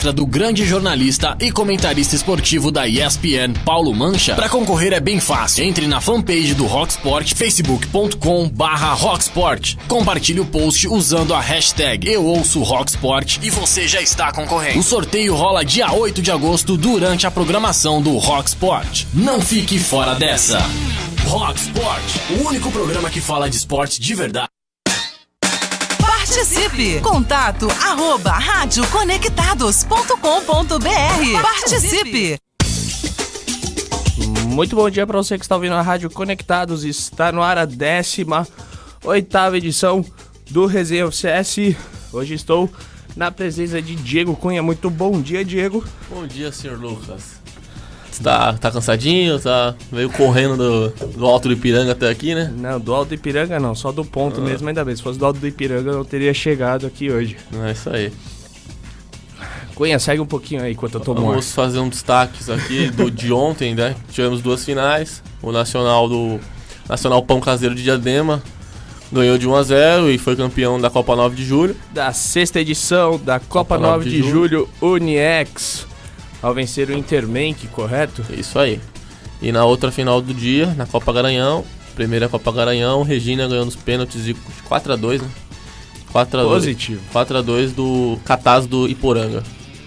palestra do grande jornalista e comentarista esportivo da ESPN, Paulo Mancha? Para concorrer é bem fácil. Entre na fanpage do Rock Sport, facebook.com/rocksport. Compartilhe o post usando a hashtag #EuOuçoRockSport e você já está concorrendo. O sorteio rola dia 8 de agosto durante a programação do Rock Sport. Não fique fora dessa. Rock Sport, o único programa que fala de esporte de verdade. Participe! Contato @radioconectados.com.br. Participe! Muito bom dia para você que está ouvindo a Rádio Conectados. Está no ar a 18ª edição do Resenha FCS. Hoje estou na presença de Diego Cunha. Muito bom dia, Diego. Bom dia, senhor Lucas. Você tá cansadinho? Veio correndo do Alto do Ipiranga até aqui, né? Não, do Alto do Ipiranga não, só do ponto mesmo, ainda bem. Se fosse do Alto do Ipiranga eu não teria chegado aqui hoje. É isso aí. Cunha, segue um pouquinho aí enquanto eu tô morto. Vamos fazer um destaque aqui de ontem, né? Tivemos duas finais. O Nacional Pão Caseiro de Diadema ganhou de 1-0 e foi campeão da Copa 9 de Julho. Da 6ª edição da Copa 9 de Julho, Uniex, ao vencer o Intermenc, correto? Isso aí. E na outra final do dia, na Copa Garanhão, primeira Copa Garanhão, Regina ganhou nos pênaltis de 4-2, né? 4-2. Positivo. 4-2 do Cataz do Iporanga.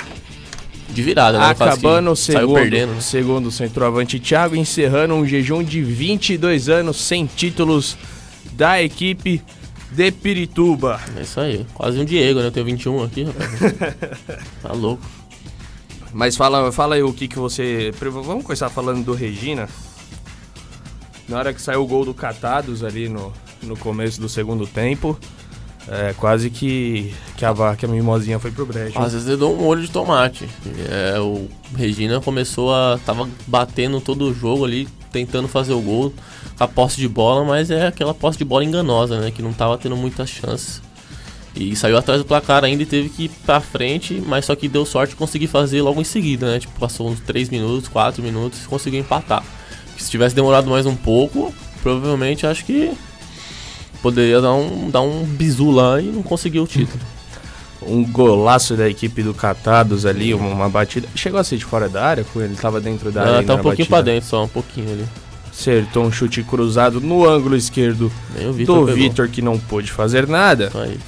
De virada, né? Acabando o saiu perdendo, né? Segundo o centroavante Thiago, encerrando um jejum de 22 anos sem títulos da equipe de Pirituba. É isso aí. Quase um Diego, né? Eu tenho 21 aqui, rapaz. Tá louco. Mas fala aí o que você... Vamos começar falando do Regina. Na hora que saiu o gol do Catados ali no começo do segundo tempo, quase que a mimosinha foi pro brejo. Às vezes ele deu um molho de tomate. O Regina tava batendo todo o jogo ali, tentando fazer o gol, a posse de bola, mas é aquela posse de bola enganosa, né? Que não tava tendo muitas chances. E saiu atrás do placar ainda e teve que ir pra frente, mas só que deu sorte de conseguir fazer logo em seguida, né? Tipo, passou uns 3 minutos, 4 minutos e conseguiu empatar. Porque se tivesse demorado mais um pouco, provavelmente acho que poderia dar um bizu lá e não conseguiu o título. Um golaço da equipe do Catados ali, uma batida. Chegou a ser de fora da área? Ele tava dentro da área? Tá um pouquinho pra dentro, só um pouquinho ali. Acertou um chute cruzado no ângulo esquerdo do Vitor, que não pôde fazer nada. Aí.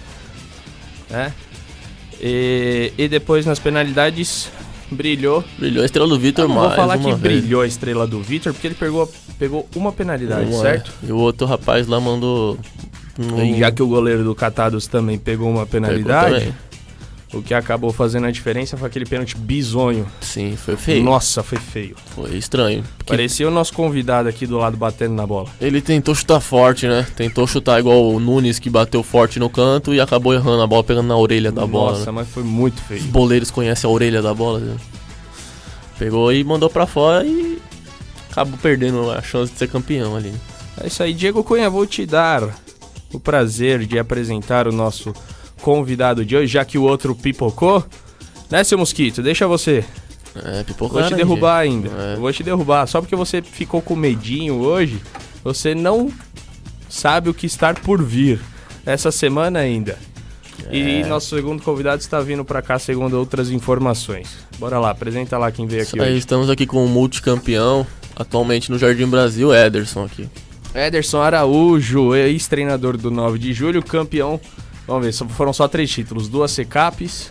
E depois nas penalidades brilhou a estrela do Vitor mais. Vou falar que brilhou a estrela do Vitor porque ele pegou uma penalidade, certo? E o outro rapaz lá mandou. Já que o goleiro do Catados também pegou uma penalidade, o que acabou fazendo a diferença foi aquele pênalti bizonho. Sim, foi feio. Nossa, foi feio. Foi estranho. Parecia o nosso convidado aqui do lado batendo na bola. Ele tentou chutar forte, né? Tentou chutar igual o Nunes, que bateu forte no canto e acabou errando a bola, pegando na orelha da bola. Nossa, mas foi muito feio. Os boleiros conhecem a orelha da bola, né? Pegou e mandou pra fora e acabou perdendo a chance de ser campeão ali. É isso aí, Diego Cunha, vou te dar o prazer de apresentar o nosso convidado de hoje, já que o outro pipocou, né, seu Mosquito? Deixa você. Pipocou. Vou te derrubar ainda. Vou te derrubar. Só porque você ficou com medinho hoje, você não sabe o que está por vir essa semana ainda. E nosso segundo convidado está vindo pra cá segundo outras informações. Bora lá, apresenta lá quem veio aqui hoje. Estamos aqui com o multicampeão, atualmente no Jardim Brasil, Ederson aqui. Ederson Araújo, ex-treinador do 9 de julho, campeão. Vamos ver, foram só 3 títulos, 2 Secapes,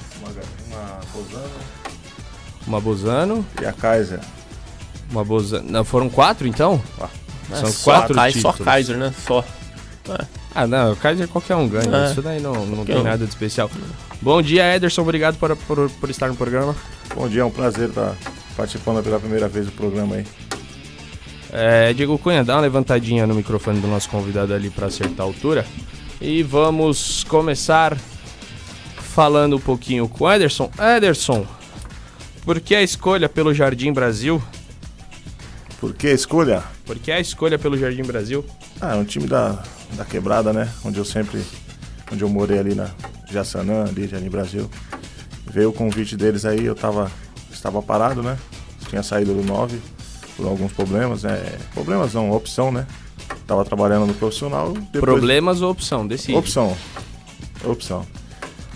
uma Bozano e a Kaiser. Uma Bozano. Não, foram 4 então? São 4 títulos. Só Kaiser, né? Só. Não, o Kaiser qualquer um ganha. Isso daí não tem nada de especial. Bom dia, Ederson, obrigado por estar no programa. Bom dia, é um prazer estar participando pela primeira vez do programa aí. Diego Cunha, dá uma levantadinha no microfone do nosso convidado ali para acertar a altura. E vamos começar falando um pouquinho com o Ederson. Ederson, por que a escolha pelo Jardim Brasil? Por que a escolha? Por que a escolha pelo Jardim Brasil? É um time da quebrada, né? Onde eu morei ali na Jaçanã, ali, Jardim Brasil. Veio o convite deles aí, eu estava parado, né? Tinha saído do 9 por alguns problemas, né? Problemas não, opção, né? Tava trabalhando no profissional. Depois... Problemas ou opção? Decide. Opção.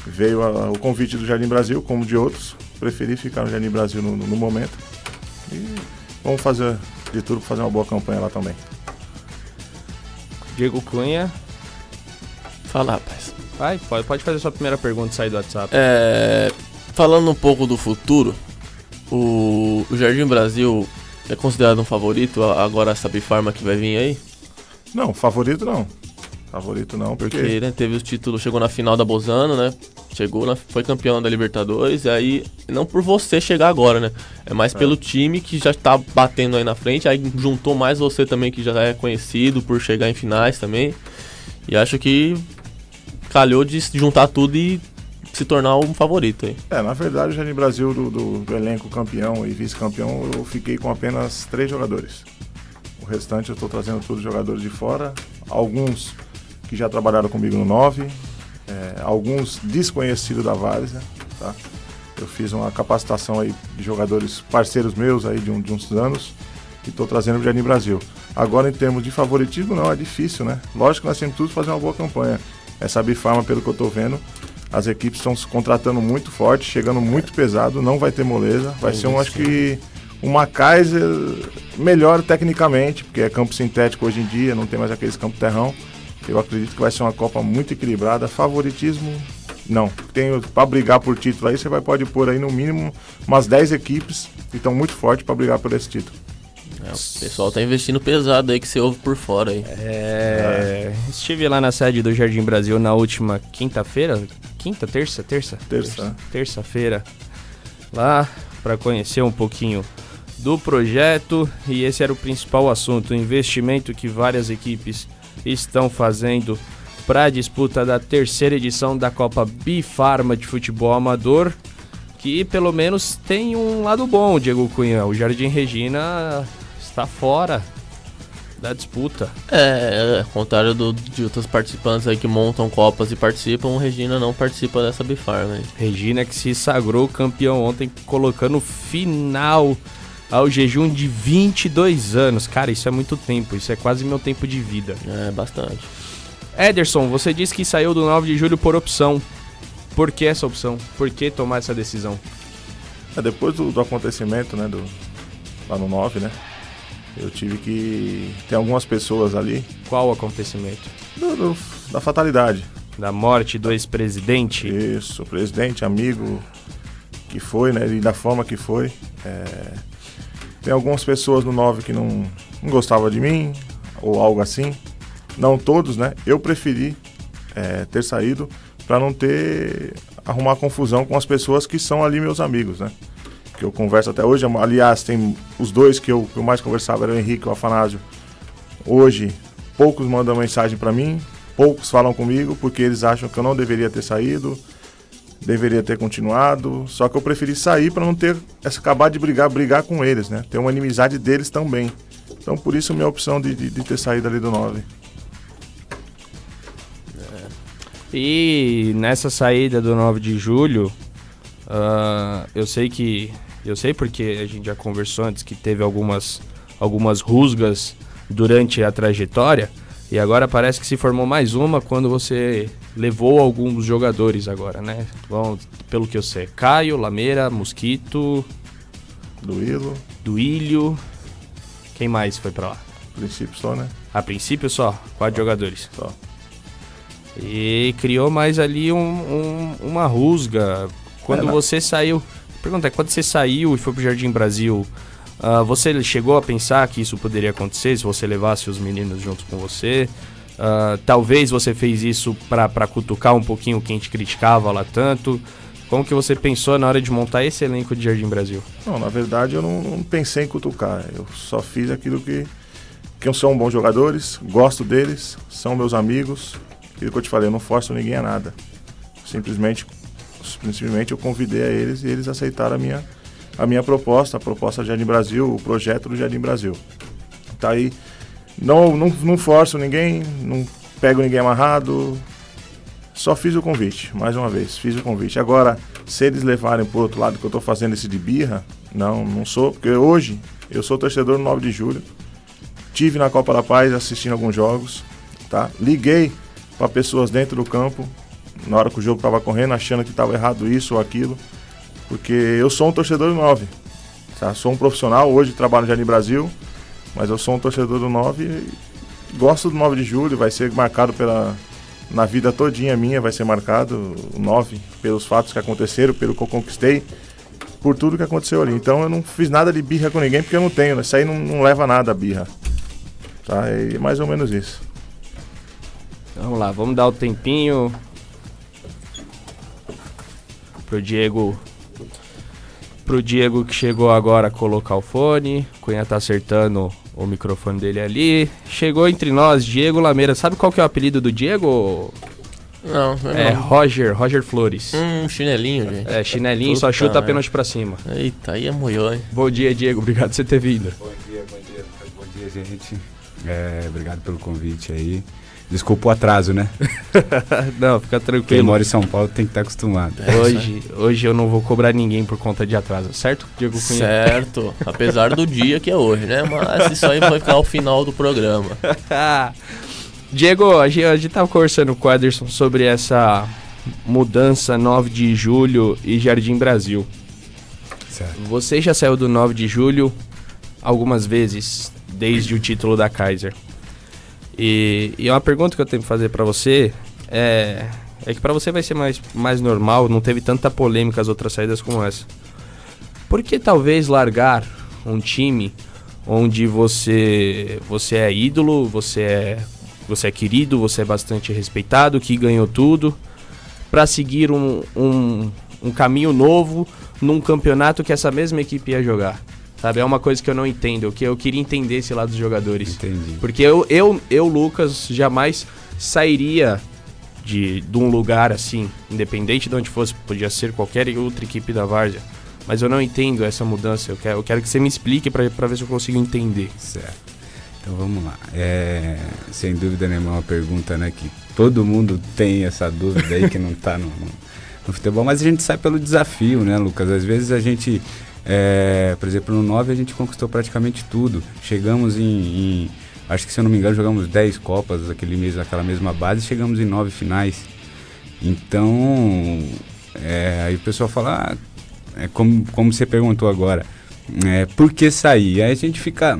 veio o convite do Jardim Brasil, como de outros. Preferi ficar no Jardim Brasil no momento. E vamos fazer de tudo para fazer uma boa campanha lá também. Diego Cunha. Fala, rapaz. Pode fazer sua primeira pergunta e sair do WhatsApp. Falando um pouco do futuro, o Jardim Brasil é considerado um favorito agora essa Bifarma que vai vir aí? Não, favorito não. Favorito não, porque né, teve o título, chegou na final da Bozano, né? Foi campeão da Libertadores, e aí, não por você chegar agora, né? É mais pelo time que já tá batendo aí na frente, aí juntou mais você também, que já é conhecido por chegar em finais também. E acho que calhou de juntar tudo e se tornar um favorito aí. Na verdade, o Jardim Brasil do elenco campeão e vice-campeão, eu fiquei com apenas 3 jogadores. O restante eu estou trazendo todos jogadores de fora, alguns que já trabalharam comigo no 9, alguns desconhecidos da Várzea, tá? Eu fiz uma capacitação aí de jogadores parceiros meus aí de uns anos e estou trazendo o Jardim Brasil. Agora, em termos de favoritismo, não, é difícil, né? Lógico que nós temos tudo para fazer uma boa campanha. Essa Bifarma, pelo que eu estou vendo, as equipes estão se contratando muito forte, chegando muito pesado, não vai ter moleza, vai ser acho que uma Kaiser melhor tecnicamente, porque é campo sintético hoje em dia, não tem mais aqueles campos terrão. Eu acredito que vai ser uma Copa muito equilibrada. Favoritismo, não. Para brigar por título aí, pode pôr aí no mínimo umas 10 equipes que estão muito fortes para brigar por esse título. O pessoal tá investindo pesado aí, que você ouve por fora aí. Estive lá na sede do Jardim Brasil na última quinta-feira. Terça-feira. Lá para conhecer um pouquinho do projeto, e esse era o principal assunto, o investimento que várias equipes estão fazendo para a disputa da 3ª edição da Copa Bifarma de Futebol Amador, que pelo menos tem um lado bom, Diego Cunha. O Jardim Regina está fora da disputa. Ao contrário de outros participantes aí que montam Copas e participam, o Regina não participa dessa Bifarma. Regina que se sagrou campeão ontem, colocando final ao jejum de 22 anos. Cara, isso é muito tempo, isso é quase meu tempo de vida. Bastante. Ederson, você disse que saiu do 9 de julho por opção. Por que essa opção? Por que tomar essa decisão? Depois do acontecimento, né, lá no 9, né, eu tive que... Tem algumas pessoas ali... Qual o acontecimento? Da fatalidade. Da morte do ex-presidente? Isso, presidente, amigo, que foi, né, e da forma que foi. Tem algumas pessoas no 9 que não gostavam de mim, ou algo assim. Não todos, né? Eu preferi ter saído para não arrumar confusão com as pessoas que são ali meus amigos, né? Que eu converso até hoje. Aliás, tem os dois que eu mais conversava, era o Henrique e o Afanásio. Hoje, poucos mandam mensagem para mim, poucos falam comigo, porque eles acham que eu não deveria ter saído, deveria ter continuado. Só que eu preferi sair para não acabar de brigar com eles, né? Ter uma inimizade deles também. Então, por isso, minha opção de ter saído ali do 9. E nessa saída do 9 de julho, eu sei porque a gente já conversou antes que teve algumas rusgas durante a trajetória, e agora parece que se formou mais uma quando você levou alguns jogadores agora, né? Bom, pelo que eu sei, Caio, Lameira, Mosquito, Duílio, quem mais foi pra lá? A princípio só, né? A princípio só, 4 jogadores. Só. E criou mais ali uma rusga. Quando você saiu... Pergunta, quando você saiu e foi pro Jardim Brasil, você chegou a pensar que isso poderia acontecer se você levasse os meninos junto com você? Talvez você fez isso pra cutucar um pouquinho quem te criticava lá tanto. Como que você pensou na hora de montar esse elenco de Jardim Brasil? Não, na verdade eu não pensei em cutucar. Eu só fiz aquilo que são bons jogadores, gosto deles, são meus amigos. Aquilo que eu te falei, eu não forço ninguém a nada. Simplesmente eu convidei a eles e eles aceitaram a minha proposta, a proposta do Jardim Brasil, o projeto do Jardim Brasil. Tá aí, não forço ninguém, não pego ninguém amarrado, só fiz o convite, mais uma vez, fiz o convite. Agora, se eles levarem pro outro lado que eu tô fazendo esse de birra, não sou, porque hoje eu sou torcedor no 9 de julho, tive na Copa da Paz assistindo alguns jogos, tá? Liguei para pessoas dentro do campo, na hora que o jogo estava correndo, achando que estava errado isso ou aquilo. Porque eu sou um torcedor do 9. Tá? Sou um profissional, hoje trabalho no Jardim Brasil, mas eu sou um torcedor do 9 e gosto do 9 de julho, vai ser marcado na vida todinha minha, vai ser marcado o 9, pelos fatos que aconteceram, pelo que eu conquistei, por tudo que aconteceu ali. Então eu não fiz nada de birra com ninguém, porque eu não tenho, isso aí não leva nada a birra. Tá? É mais ou menos isso. Vamos lá, vamos dar o tempinho pro Diego que chegou agora a colocar o fone. Cunha tá acertando o microfone dele ali. Chegou entre nós, Diego Lameira. Sabe qual que é o apelido do Diego? Não, É Roger Flores. Chinelinho, gente. É, chinelinho, só chuta pênalti pra cima. Eita, aí é moiô, hein? Bom dia, Diego. Obrigado por você ter vindo. Bom dia, gente. Obrigado pelo convite aí. Desculpa o atraso, né? Não, fica Quem tranquilo. mora em São Paulo tem que estar acostumado. Hoje eu não vou cobrar ninguém por conta de atraso, certo, Diego Cunha? Certo, apesar do dia que é hoje, né? Mas isso aí vai ficar ao final do programa. Diego, a gente tava conversando com o Ederson sobre essa mudança 9 de julho e Jardim Brasil. Certo. Você já saiu do 9 de julho algumas vezes, desde o título da Kaiser. E uma pergunta que eu tenho que fazer pra você é que pra você vai ser mais normal, não teve tanta polêmica as outras saídas como essa. Por que talvez largar um time onde você é ídolo, você é querido, você é bastante respeitado, que ganhou tudo, pra seguir um caminho novo num campeonato que essa mesma equipe ia jogar? Sabe, é uma coisa que eu não entendo, que eu queria entender esse lado dos jogadores. Entendi. Porque eu, Lucas, jamais sairia de um lugar assim, independente de onde fosse, podia ser qualquer outra equipe da Várzea. Mas eu não entendo essa mudança, eu quero que você me explique pra ver se eu consigo entender. Certo. Então vamos lá. Sem dúvida nenhuma é uma pergunta, né, que todo mundo tem essa dúvida aí que não tá no futebol, mas a gente sai pelo desafio, né, Lucas? Às vezes a gente... por exemplo, no 9 a gente conquistou praticamente tudo. Chegamos acho que se eu não me engano, jogamos 10 Copas aquela mesma base, chegamos em 9 finais. Então, aí o pessoal fala, como você perguntou agora, por que sair? Aí a gente fica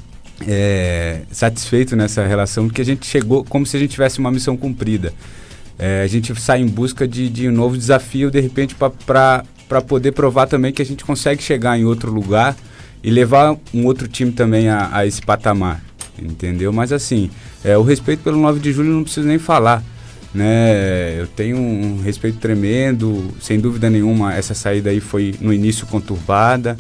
satisfeito nessa relação, porque a gente chegou como se a gente tivesse uma missão cumprida. A gente sai em busca de um novo desafio, de repente, para poder provar também que a gente consegue chegar em outro lugar e levar um outro time também a esse patamar, entendeu? Mas assim, o respeito pelo 9 de julho não preciso nem falar, né? Eu tenho um respeito tremendo, sem dúvida nenhuma, essa saída aí foi no início conturbada,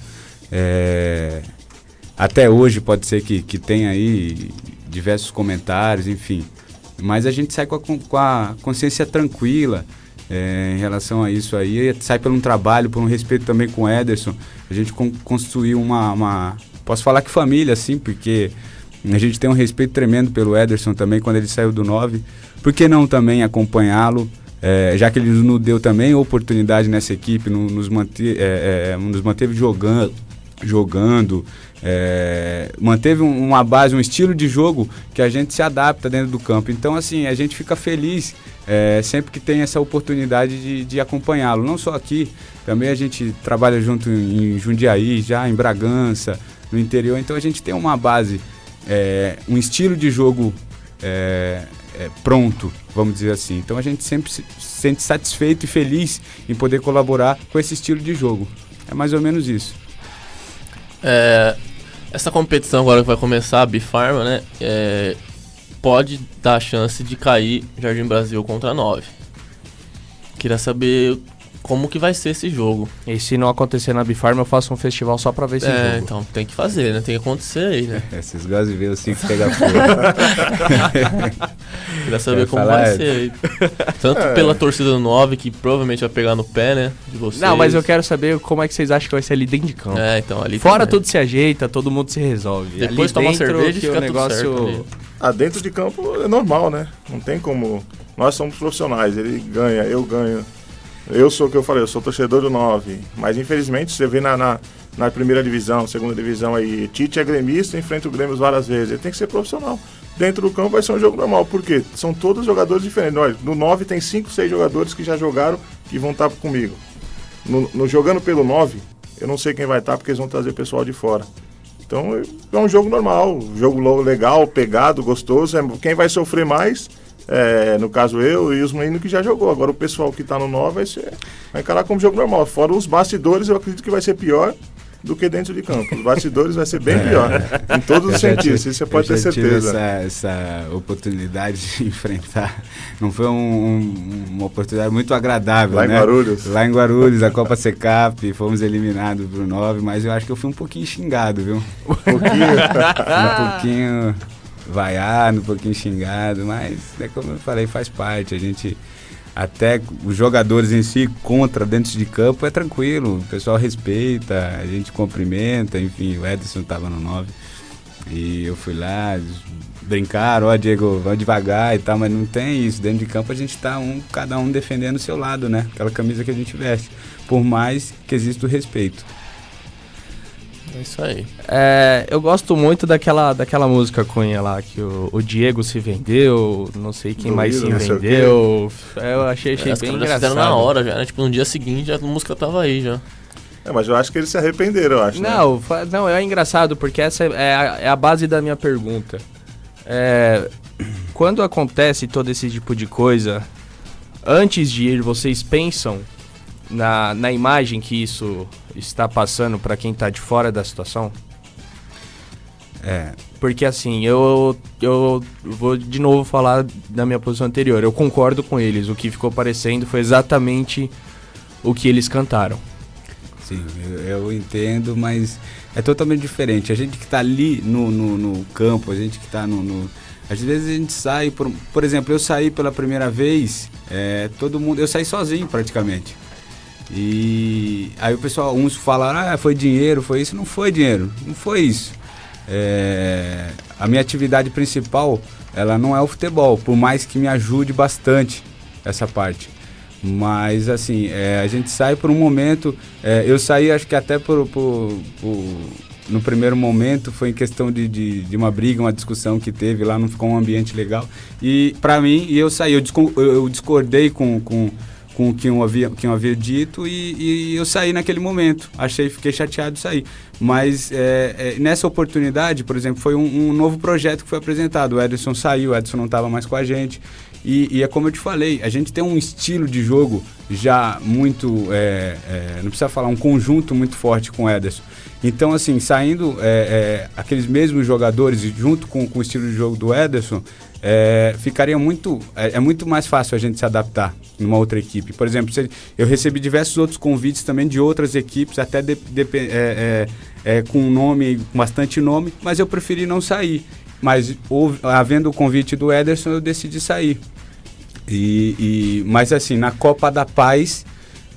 até hoje pode ser que tenha aí diversos comentários, enfim, mas a gente sai com a consciência tranquila, em relação a isso aí, sai por um trabalho, por um respeito também com o Ederson. A gente construiu posso falar que família, assim, porque a gente tem um respeito tremendo pelo Ederson também, quando ele saiu do 9. Por que não também acompanhá-lo, já que ele nos deu também oportunidade nessa equipe, nos manteve jogando, manteve uma base, um estilo de jogo que a gente se adapta dentro do campo. Então, assim, a gente fica feliz sempre que tem essa oportunidade de acompanhá-lo. Não só aqui, também a gente trabalha junto em Jundiaí, já em Bragança, no interior. Então, a gente tem uma base, um estilo de jogo pronto, vamos dizer assim. Então, a gente sempre se sente satisfeito e feliz em poder colaborar com esse estilo de jogo. É mais ou menos isso. Essa competição agora que vai começar, a Bifarma, né? Pode dar a chance de cair Jardim Brasil contra 9. Queria saber como que vai ser esse jogo. E se não acontecer na Bifarma, eu faço um festival só pra ver esse jogo. Então tem que fazer, né? Tem que acontecer aí, né? Vocês gostam de ver o 5 pegar fogo. Queria saber como vai ser aí. Tanto pela torcida do 9, que provavelmente vai pegar no pé, né? De vocês. Não, mas eu quero saber como é que vocês acham que vai ser ali dentro de campo. Então ali fora também. Tudo se ajeita, todo mundo se resolve. Depois ali toma dentro cerveja e que fica o negócio... tudo certo ali. Dentro de campo é normal, né? Não tem como... Nós somos profissionais, ele ganha, eu ganho. Eu sou o que eu falei, eu sou torcedor do 9. Mas infelizmente você vê na primeira divisão, segunda divisão aí, Tite é gremista, enfrenta o Grêmio várias vezes. Ele tem que ser profissional. dentro do campo vai ser um jogo normal, porque são todos jogadores diferentes. Olha, no 9 tem 5, 6 jogadores que já jogaram e vão estar comigo. No jogando pelo 9, eu não sei quem vai estar, porque eles vão trazer pessoal de fora. Então é um jogo normal, um jogo legal, pegado, gostoso. Quem vai sofrer mais, no caso eu e os meninos que já jogou. Agora o pessoal que está no 9 vai encarar como jogo normal. Fora os bastidores, eu acredito que vai ser pior do que dentro de campo. Os bastidores vai ser bem pior, em todos os sentidos, isso você pode ter certeza. Essa oportunidade de enfrentar, não foi uma oportunidade muito agradável, lá, né? Em Guarulhos. Lá em Guarulhos, a Copa Secap, fomos eliminados pro 9, mas eu acho que eu fui um pouquinho xingado, viu? Um pouquinho vaiado, um pouquinho xingado, mas como eu falei, faz parte, a gente... Até os jogadores em si, contra, dentro de campo, é tranquilo. O pessoal respeita, a gente cumprimenta, enfim, o Ederson estava no 9. E eu fui lá, brincaram, Diego, vamos devagar e tal, mas não tem isso. Dentro de campo a gente está cada um defendendo o seu lado, né? Aquela camisa que a gente veste. Por mais que exista o respeito. É isso aí. Eu gosto muito daquela música Cunha lá, que o Diego se vendeu, não sei quem mais se vendeu. Eu achei bem engraçado. Fizeram na hora já, né? Tipo, no dia seguinte a música tava aí já. Mas eu acho que eles se arrependeram, eu acho. Não, é engraçado, porque essa é a base da minha pergunta. Quando acontece todo esse tipo de coisa, antes de ir, vocês pensam na imagem que isso está passando para quem está de fora da situação? Porque assim, eu vou de novo falar da minha posição anterior. Eu concordo com eles. O que ficou parecendo foi exatamente o que eles cantaram. Sim, eu entendo, mas é totalmente diferente. A gente que está ali no campo, a gente que está às vezes a gente sai, por exemplo, eu saí pela primeira vez, eu saí sozinho praticamente. E aí o pessoal, uns falaram, foi dinheiro, foi isso. Não foi dinheiro, não foi isso. A minha atividade principal, ela não é o futebol, por mais que me ajude bastante essa parte. Mas assim, a gente sai por um momento, eu saí acho que até no primeiro momento foi em questão de uma briga, uma discussão que teve lá, não ficou um ambiente legal. E pra mim, eu saí, eu discordei com o que eu havia dito e eu saí naquele momento. Fiquei chateado de sair. Mas nessa oportunidade, por exemplo, foi um novo projeto que foi apresentado. O Ederson saiu, o Ederson não estava mais com a gente. E é como eu te falei, a gente tem um estilo de jogo já muito, não precisa falar, um conjunto muito forte com o Ederson. Então, assim, saindo aqueles mesmos jogadores junto com o estilo de jogo do Ederson, ficaria muito mais fácil a gente se adaptar numa outra equipe. Por exemplo, eu recebi diversos outros convites também de outras equipes, até com nome, bastante nome, mas eu preferi não sair. Mas havendo o convite do Ederson, eu decidi sair. Mas assim, na Copa da Paz,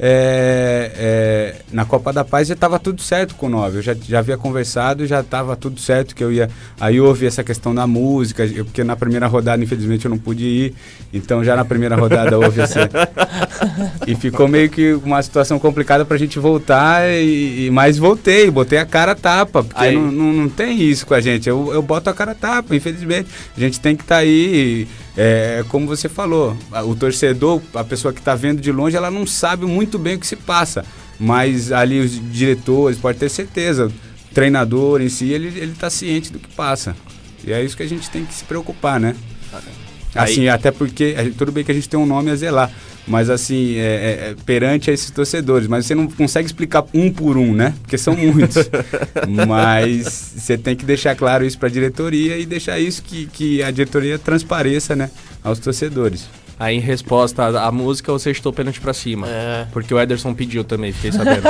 na Copa da Paz já estava tudo certo com o 9. Eu já havia conversado, já estava tudo certo que eu ia. Aí houve essa questão da música, porque na primeira rodada, infelizmente, eu não pude ir. Então já na primeira rodada houve essa. E ficou meio que uma situação complicada pra gente voltar. Mas botei a cara a tapa, porque não tem isso com a gente. Eu boto a cara a tapa, infelizmente. A gente tem que estar aí. Como você falou, o torcedor, a pessoa que está vendo de longe, ela não sabe muito bem o que se passa, mas ali os diretores, pode ter certeza, o treinador em si, ele está ciente do que passa, e é isso que a gente tem que se preocupar, né? Assim, até porque, tudo bem que a gente tem um nome a zelar, mas assim, perante a esses torcedores, mas você não consegue explicar um por um, né? Porque são muitos. Mas você tem que deixar claro isso para a diretoria e deixar isso que a diretoria transpareça, né, aos torcedores. Aí, em resposta à música, você chutou o pênalti pra cima. Porque o Ederson pediu também, fiquei sabendo.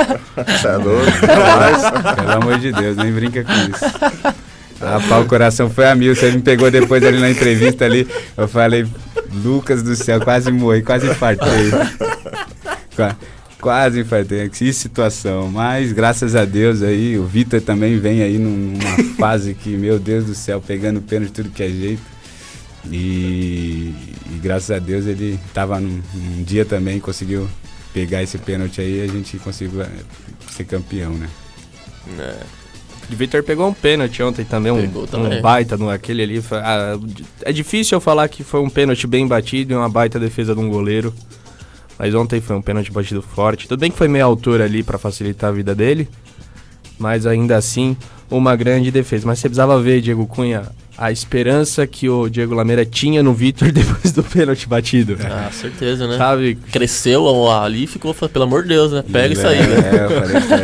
Pelo amor de Deus, nem brinca com isso. Rapaz, o coração foi a mil. Você me pegou depois ali na entrevista ali. Eu falei, Lucas do céu, quase morri, quase infartei. Quase infartei. Que situação. Mas graças a Deus aí, o Vitor também vem aí numa fase que, meu Deus do céu, pegando pênalti de tudo que é jeito. E graças a Deus ele estava num dia também, conseguiu pegar esse pênalti aí e a gente conseguiu ser campeão, né? O Vitor pegou um pênalti ontem também, um baita aquele ali. É difícil eu falar que foi um pênalti bem batido e uma baita defesa de um goleiro. Mas ontem foi um pênalti batido forte. Tudo bem que foi meia altura ali pra facilitar a vida dele. Mas ainda assim, uma grande defesa. Mas você precisava ver, Diego Cunha, a esperança que o Diego Lameira tinha no Vitor depois do pênalti batido. Ah, certeza, né? Sabe? Cresceu ali e ficou, pelo amor de Deus, né? Pega isso aí, né? Eu falei pra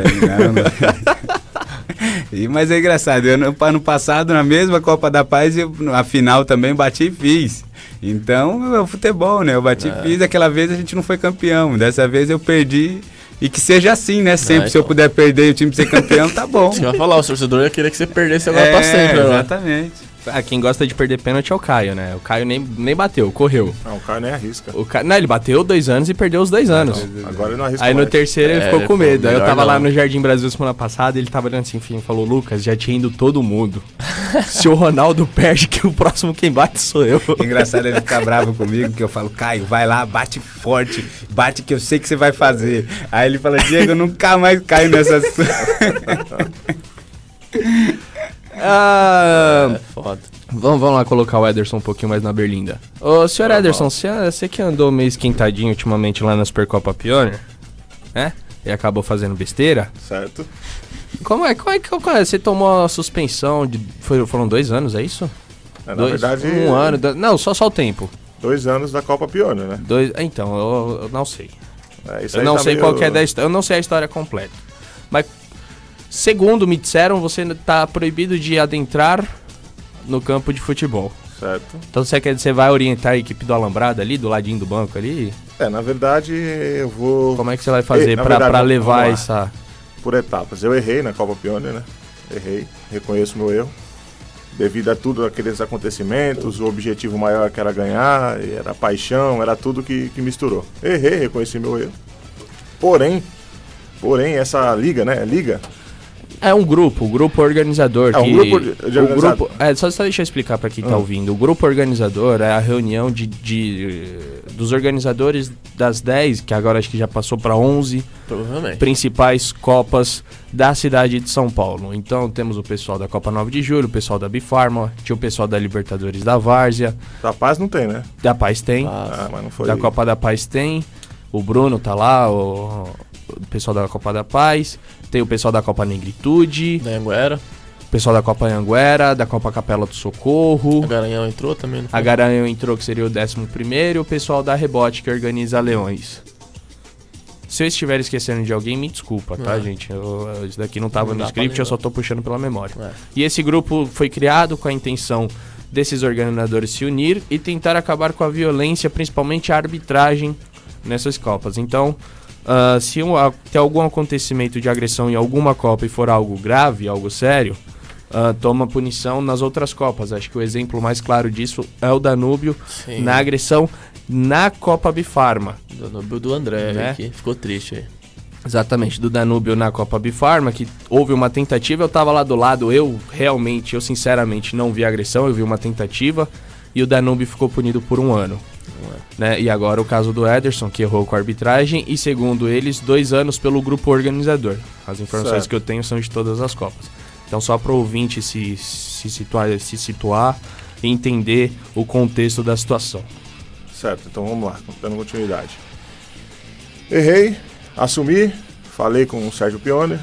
ele, mas é engraçado, ano passado, na mesma Copa da Paz, a final também bati e fiz. Então, é o futebol, né? Eu bati e fiz, aquela vez a gente não foi campeão. Dessa vez eu perdi. E que seja assim, né? Sempre, se eu puder perder e o time ser campeão, tá bom. Você vai falar, o torcedor ia querer que você perdesse agora pra sempre, né? Exatamente. Quem gosta de perder pênalti é o Caio, né? O Caio nem bateu, correu. Não, o Caio nem arrisca. Não, ele bateu 2 anos e perdeu os 2 anos. Não, agora ele não arrisca Aí mais. no terceiro ele ficou com medo. Aí eu tava não. lá no Jardim Brasil semana passada, ele tava olhando assim, enfim, falou, Lucas, já tinha ido todo mundo. Se o Ronaldo perde, que o próximo quem bate sou eu. Engraçado ele ficar bravo comigo, que eu falo, Caio, vai lá, bate forte, bate que eu sei que você vai fazer. Aí ele fala, Diego, eu nunca mais caio nessas... Foda. Vamos lá colocar o Ederson um pouquinho mais na berlinda. Ô, senhor Ederson, você que andou meio esquentadinho ultimamente lá na Supercopa Pioneer, né? E acabou fazendo besteira. Certo. Como é que você tomou a suspensão de... Foram 2 anos, é isso? Na verdade... 1 ano... Não, só o tempo. 2 anos da Copa Pioneer, né? Então, eu não sei. Isso Eu aí não tá sei meio... qual que é da história. Eu não sei a história completa. Mas, segundo me disseram, você tá proibido de adentrar no campo de futebol. Certo. Então você vai orientar a equipe do Alambrado ali, do ladinho do banco ali? Na verdade, eu vou... Como é que você vai fazer pra levar essa... Por etapas. Eu errei na Copa Pioneer, né? Errei, reconheço meu erro. Devido a tudo aqueles acontecimentos, o objetivo maior que era ganhar, era paixão, era tudo que misturou. Errei, reconheci meu erro. Porém, essa liga, né? Liga... É um grupo, o grupo organizador. É um grupo de organizador. Só deixa eu explicar pra quem tá ouvindo. O grupo organizador é a reunião dos organizadores das 10, que agora acho que já passou pra 11 principais Copas da cidade de São Paulo. Então temos o pessoal da Copa 9 de Julho, o pessoal da Bifarma, tinha o pessoal da Libertadores da Várzea. Da Paz não tem, né? Da Paz tem. Mas não foi... Da Copa da Paz tem. O Bruno tá lá, o pessoal da Copa da Paz. Tem o pessoal da Copa Negritude. Da Anguera. O pessoal da Copa Anguera, da Copa Capela do Socorro. A Garanhão entrou também, não foi? A Garanhão entrou, que seria o 11º. E o pessoal da Rebote, que organiza Leões. Se eu estiver esquecendo de alguém, me desculpa, tá, gente? Isso daqui não tava no script, eu só tô puxando pela memória. E esse grupo foi criado com a intenção desses organizadores se unir e tentar acabar com a violência, principalmente a arbitragem nessas Copas. Então... se tem algum acontecimento de agressão em alguma Copa e for algo grave, algo sério, toma punição nas outras Copas. Acho que o exemplo mais claro disso é o Danúbio. Sim. Na agressão na Copa Bifarma. Danúbio do André, né? Que ficou triste aí. Exatamente, do Danúbio na Copa Bifarma, que houve uma tentativa, eu tava lá do lado, eu sinceramente não vi agressão, eu vi uma tentativa e o Danúbio ficou punido por 1 ano. Né? E agora o caso do Ederson, que errou com a arbitragem, e segundo eles, 2 anos pelo grupo organizador. As informações que eu tenho são de todas as Copas. Então só para o ouvinte se situar e entender o contexto da situação. Certo, então vamos lá, dando continuidade. Errei, assumi, falei com o Sérgio Pioneer,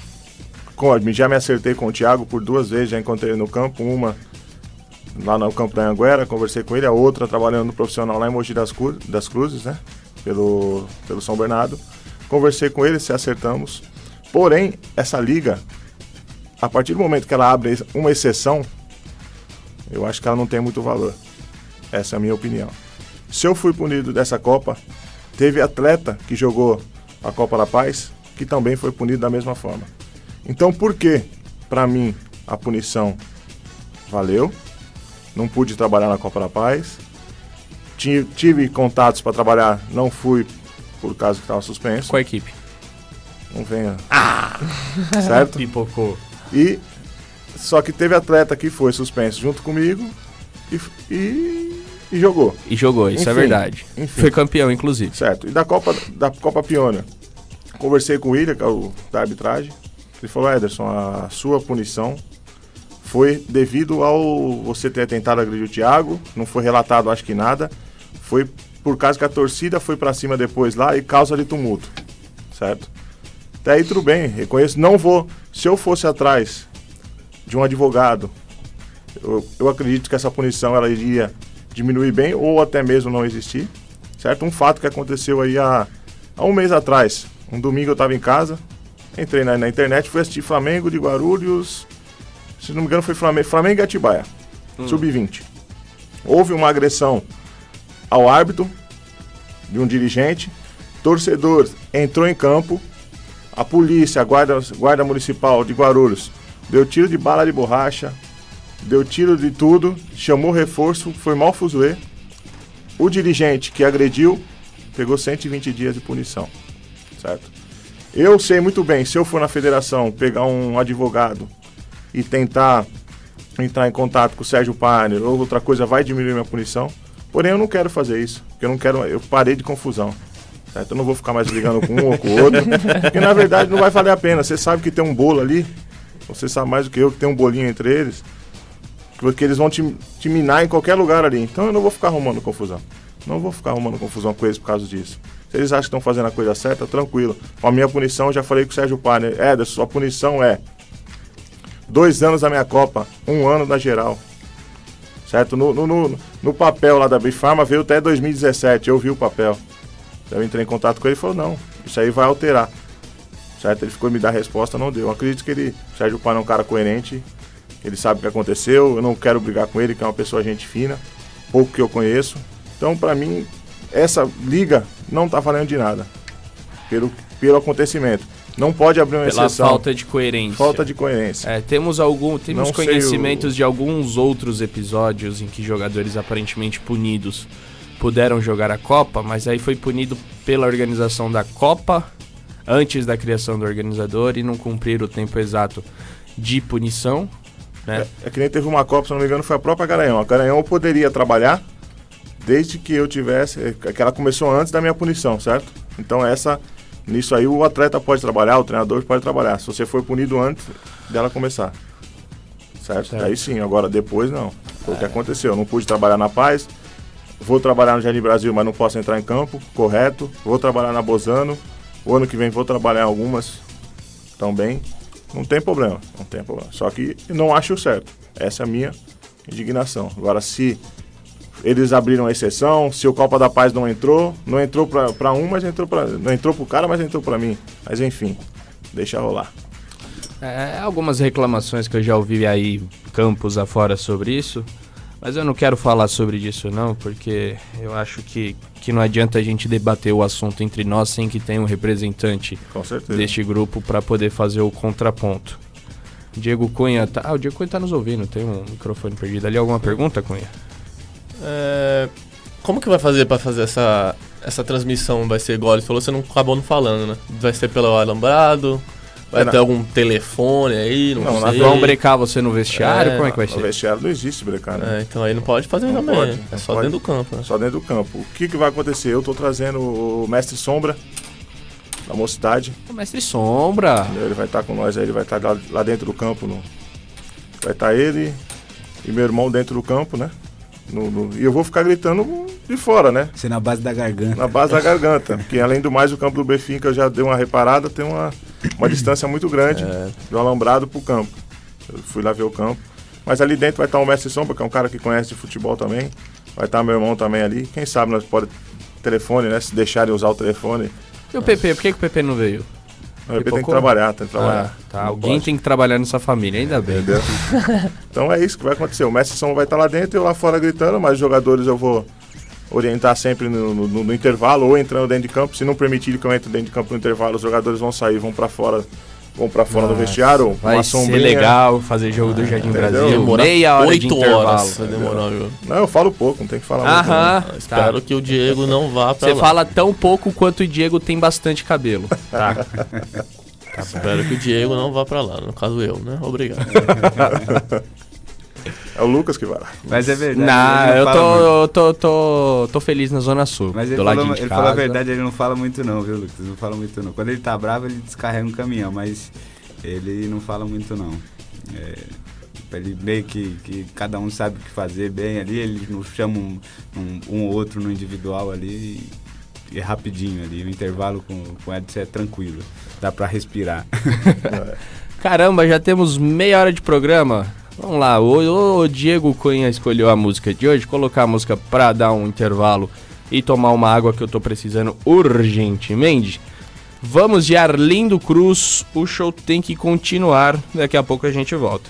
já me acertei com o Thiago por 2 vezes, já encontrei ele no campo, uma lá no campo da Anguera, conversei com ele, a outra trabalhando no profissional lá em Mogi das Cruzes, né, pelo São Bernardo. Conversei com ele, se acertamos. Porém, essa liga, a partir do momento que ela abre uma exceção, eu acho que ela não tem muito valor. Essa é a minha opinião. Se eu fui punido dessa Copa, teve atleta que jogou a Copa da Paz, que também foi punido da mesma forma. Então, por que, pra mim, a punição valeu? Não pude trabalhar na Copa da Paz. Tive contatos para trabalhar, não fui por causa que estava suspenso. Qual a equipe? Não venha. Certo? Pipocou. E só que teve atleta que foi suspenso junto comigo e jogou. E jogou, isso é verdade. Enfim. Foi campeão, inclusive. Certo. E da Copa Pioneer, conversei com o William, que é o da arbitragem. Ele falou, Ederson, a sua punição foi devido ao você ter tentado agredir o Thiago, não foi relatado acho que nada, foi por causa que a torcida foi pra cima depois lá e causa de tumulto, certo? Até aí tudo bem, reconheço, não vou, se eu fosse atrás de um advogado, eu acredito que essa punição ela iria diminuir bem ou até mesmo não existir, certo? Um fato que aconteceu aí há um mês atrás, um domingo eu estava em casa, entrei na internet, fui assistir Flamengo de Guarulhos, se não me engano foi Flamengo e Atibaia, sub-20. Houve uma agressão ao árbitro de um dirigente, torcedor entrou em campo, a polícia, a guarda municipal de Guarulhos deu tiro de bala de borracha, deu tiro de tudo, chamou reforço, foi mal fuzuê. O dirigente que agrediu pegou 120 dias de punição, certo? Eu sei muito bem, se eu for na federação pegar um advogado e tentar entrar em contato com o Sérgio Parner ou outra coisa, vai diminuir minha punição. Porém, eu não quero fazer isso, porque eu parei de confusão, certo? Eu não vou ficar mais brigando com um ou com o outro, porque na verdade não vai valer a pena. Você sabe que tem um bolo ali, você sabe mais do que eu, que tem um bolinho entre eles, porque eles vão te minar em qualquer lugar ali. Então eu não vou ficar arrumando confusão. Não vou ficar arrumando confusão com eles por causa disso. Se eles acham que estão fazendo a coisa certa, tranquilo. Com a minha punição, eu já falei com o Sérgio Parner, Ederson, sua punição é 2 anos da minha Copa, 1 ano da geral. Certo? No papel lá da Bifarma veio até 2017, eu vi o papel. Eu entrei em contato com ele e falou, não, isso aí vai alterar. Certo? Ele ficou me dar a resposta, não deu. Eu acredito que o Sérgio Parner é um cara coerente, ele sabe o que aconteceu, eu não quero brigar com ele, que é uma pessoa gente fina, pouco que eu conheço. Então, pra mim, essa liga não tá valendo de nada, pelo acontecimento. Não pode abrir uma exceção. Pela falta de coerência. Falta de coerência. Temos conhecimentos de alguns outros episódios em que jogadores aparentemente punidos puderam jogar a Copa, mas aí foi punido pela organização da Copa, antes da criação do organizador, e não cumpriram o tempo exato de punição. Né? É que nem teve uma Copa, se não me engano, foi a própria Garanhão. A Garanhão poderia trabalhar desde que eu tivesse... que ela começou antes da minha punição, certo? Então nisso aí o atleta pode trabalhar, o treinador pode trabalhar, se você for punido antes dela começar. Certo? Aí sim, agora depois não. Foi o que aconteceu, eu não pude trabalhar na Paz, vou trabalhar no Jardim Brasil, mas não posso entrar em campo, correto. Vou trabalhar na Bozano, o ano que vem vou trabalhar em algumas também. Não tem problema, não tem problema. Só que não acho certo. Essa é a minha indignação. Agora, se eles abriram a exceção, se o Copa da Paz não entrou pra um, mas entrou pra... Não entrou pro cara, mas entrou pra mim. Mas enfim, deixa rolar. Algumas reclamações que eu já ouvi aí campos afora sobre isso, mas eu não quero falar sobre isso não, porque eu acho que não adianta a gente debater o assunto entre nós sem que tenha um representante deste grupo para poder fazer o contraponto. Diego Cunha o Diego Cunha tá nos ouvindo, tem um microfone perdido ali. Alguma pergunta, Cunha? Como que vai fazer para fazer essa transmissão? Vai ser igual ele falou, você não acabou não falando, né? Vai ser pelo alambrado? Vai ter algum telefone aí? Não sei. Vão brecar você no vestiário? Como é que vai ser? No vestiário não existe brecar, né? Então aí não pode fazer não também. Pode, é só dentro do campo, né? Só dentro do campo. O que vai acontecer? Eu tô trazendo o Mestre Sombra da Mocidade. O Mestre Sombra! Ele vai estar com nós aí, ele vai estar lá dentro do campo. Vai estar ele e meu irmão dentro do campo, né? E eu vou ficar gritando de fora, né? Você na base da garganta. Na base da garganta. Porque além do mais, o campo do Befim, que eu já dei uma reparada, tem uma distância muito grande do alambrado pro campo. Eu fui lá ver o campo. Mas ali dentro vai estar o Mestre Sombra, que é um cara que conhece de futebol também. Vai estar meu irmão também ali. Quem sabe nós podemos telefone, né? Se deixarem usar o telefone. E o PP? Por que o PP não veio? O PP tem que trabalhar, Alguém tem que trabalhar nessa família, ainda bem. Entendeu? Então é isso que vai acontecer. O Mestre Sombra vai estar lá dentro e eu lá fora gritando, mas os jogadores eu vou orientar sempre no intervalo ou entrando dentro de campo. Se não permitir que eu entre dentro de campo no intervalo, os jogadores vão sair, vão pra fora do vestiário. Vai ser legal fazer jogo do Jardim Brasil. Demorar meia hora 8 de intervalo. horas. Vai demorar, viu? Não, eu falo pouco, não tem que falar muito. Espero que o Diego não vá pra Você lá. fala tão pouco quanto o Diego tem bastante cabelo. Tá. Espero que o Diego não vá pra lá, no caso eu, né? Obrigado. É o Lucas que vai lá. Mas é verdade. Não, eu tô feliz na Zona Sul. Mas ele falou a verdade, ele não fala muito não, viu, Lucas? Não fala muito não. Quando ele tá bravo, ele descarrega um caminhão, mas ele não fala muito não. Ele meio que cada um sabe o que fazer bem ali, ele não chama um ou outro no individual ali e é rapidinho ali. O intervalo com o Edson é tranquilo, dá pra respirar. Caramba, já temos meia hora de programa. Vamos lá, o Diego Cunha escolheu a música de hoje, colocar a música pra dar um intervalo e tomar uma água que eu tô precisando urgentemente. Vamos de Arlindo Cruz, o show tem que continuar, daqui a pouco a gente volta.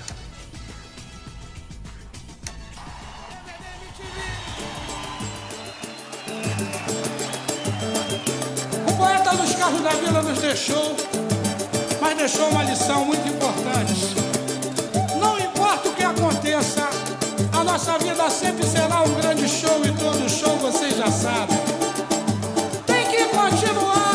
O poeta dos carros da vila nos deixou, mas deixou uma lição muito importante. Não importa o que aconteça, a nossa vida sempre será um grande show e todo show vocês já sabem. Tem que continuar.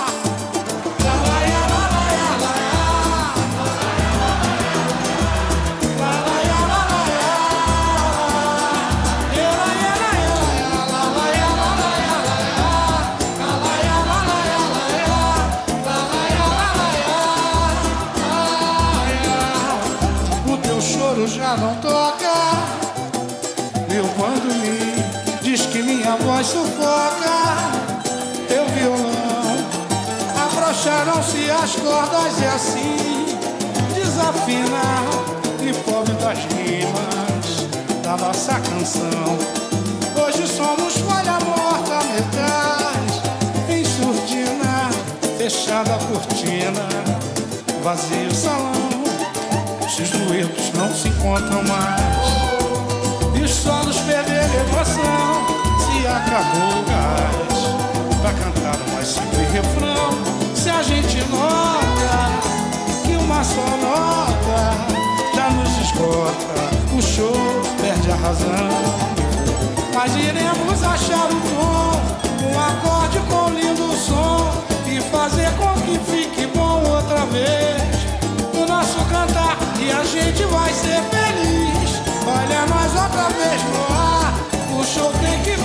Já não toca, meu bandolim diz que minha voz sufoca. Teu violão, afrouxaram-se as cordas e assim desafina. E pobre das rimas da nossa canção, hoje somos folha morta, metais em surdina, fechada a cortina, vazio o salão. Os duetos não se encontram mais e os solos perderam emoção. Se acabou o gás pra cantar um mais simples refrão, se a gente nota que uma só nota já nos esgota, o show perde a razão. Mas iremos achar o tom, um acorde com lindo som e fazer com que fique bom outra vez o nosso cantar. E a gente vai ser feliz. Olha nós outra vez no ar, o show tem que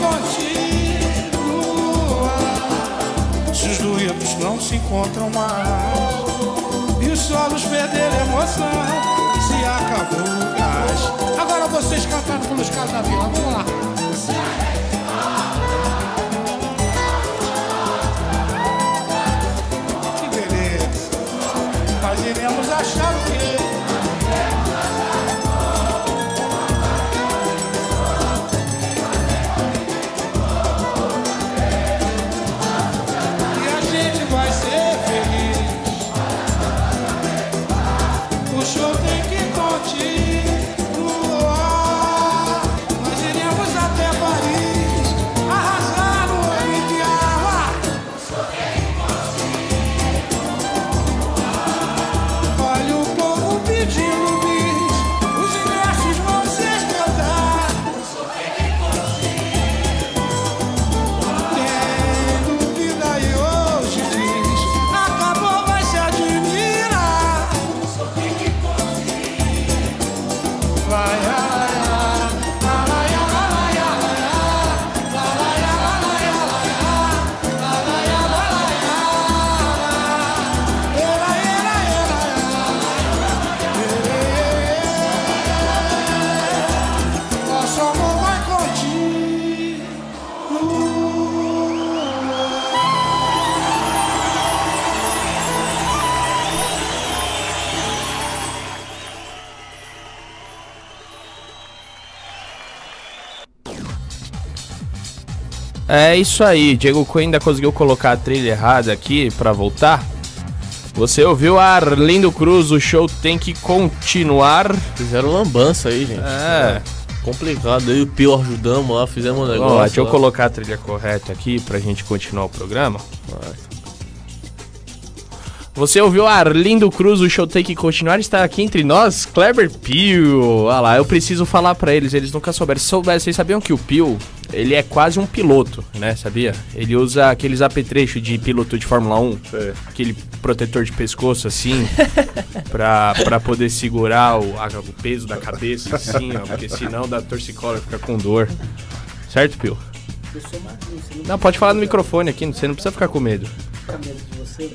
continuar. Se os duetos não se encontram mais e os solos perderam emoção, se acabou o gás. Agora vocês cantaram pelos caras da vila, vamos lá. Que beleza. Nós iremos achar o quê? É isso aí, Diego Cunha ainda conseguiu colocar a trilha errada aqui pra voltar. Você ouviu Arlindo Cruz, o show tem que continuar. Fizeram lambança aí, gente. É. Complicado, aí o Pio ajudamos lá, fizemos um negócio. Ó, deixa eu colocar a trilha correta aqui pra gente continuar o programa. Você ouviu Arlindo Cruz, o show tem que continuar, está aqui entre nós, Kleber Pio. Olha lá, eu preciso falar pra eles nunca souberam. Vocês sabiam que o Pio, ele é quase um piloto, né, sabia? Ele usa aqueles apetrechos de piloto de Fórmula 1, aquele protetor de pescoço assim, pra poder segurar o peso da cabeça assim, ó, porque senão da torcicolo fica com dor. Certo, Pio? Não, pode falar no microfone aqui, você não precisa ficar com medo. ficar medo de você.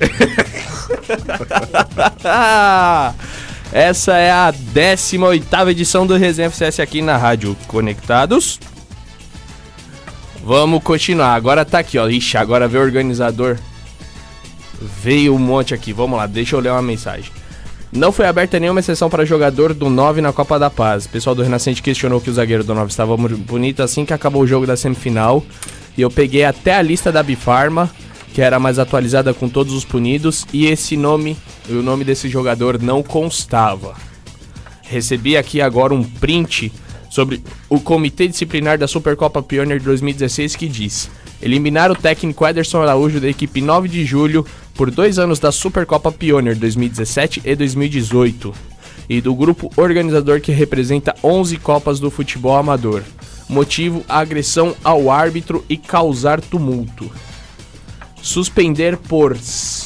Essa é a 18ª edição do Resenha FCS aqui na Rádio Conectados. Vamos continuar. Agora tá aqui, ó. Ixi, agora veio o organizador. Veio um monte aqui. Vamos lá, deixa eu ler uma mensagem. Não foi aberta nenhuma exceção para jogador do 9 na Copa da Paz. O pessoal do Renascente questionou que o zagueiro do 9 estava muito bonito assim que acabou o jogo da semifinal. E eu peguei até a lista da Bifarma, que era mais atualizada com todos os punidos, e o nome desse jogador não constava. Recebi aqui agora um print sobre o Comitê Disciplinar da Supercopa Pioneer 2016 que diz: eliminar o técnico Ederson Araújo da equipe 9 de julho por 2 anos da Supercopa Pioneer 2017 e 2018 e do grupo organizador que representa 11 Copas do futebol amador. Motivo: agressão ao árbitro e causar tumulto. Suspender por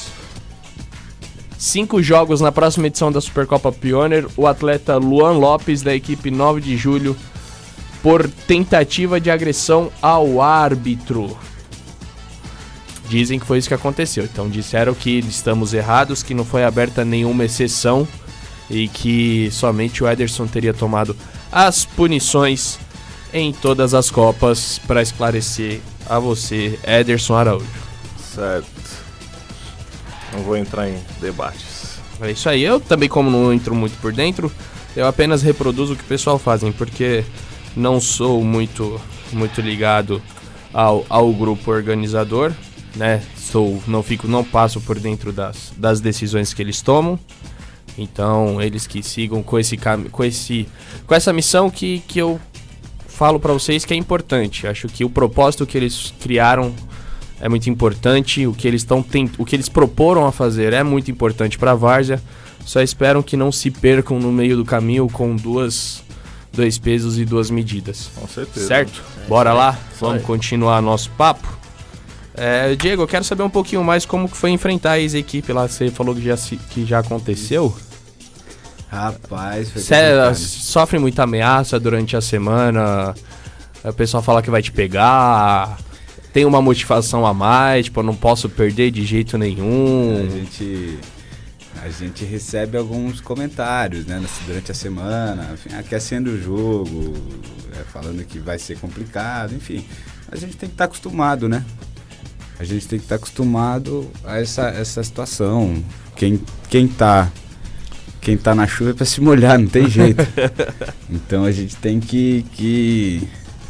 5 jogos na próxima edição da Supercopa Pioneer o atleta Luan Lopes da equipe 9 de julho por tentativa de agressão ao árbitro. Dizem que foi isso que aconteceu. Então disseram que estamos errados, que não foi aberta nenhuma exceção e que somente o Ederson teria tomado as punições em todas as Copas, para esclarecer a você, Ederson Araújo. Certo. Não vou entrar em debates. É isso aí. Eu também, como não entro muito por dentro, eu apenas reproduzo o que o pessoal fazem, porque não sou muito ligado ao grupo organizador, né? Não passo por dentro das decisões que eles tomam. Então, eles que sigam com essa missão que eu falo pra vocês que é importante. Acho que o propósito que eles criaram é muito importante. O que eles proporam a fazer é muito importante pra várzea. Só espero que não se percam no meio do caminho com dois pesos e 2 medidas. Com certeza. Certo? Bora lá? Vamos continuar nosso papo. Diego, eu quero saber um pouquinho mais como que foi enfrentar a ex-equipe lá. Você falou que já aconteceu. Rapaz, foi Você sofre muita ameaça durante a semana? O pessoal fala que vai te pegar. Tem uma motivação a mais, tipo, eu não posso perder de jeito nenhum. A gente recebe alguns comentários, né, durante a semana, enfim, aquecendo o jogo, falando que vai ser complicado, enfim. A gente tem que estar acostumado, né? A gente tem que estar acostumado a essa situação. Quem tá na chuva é pra se molhar, não tem jeito. Então a gente tem que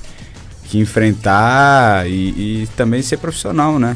enfrentar e também ser profissional, né?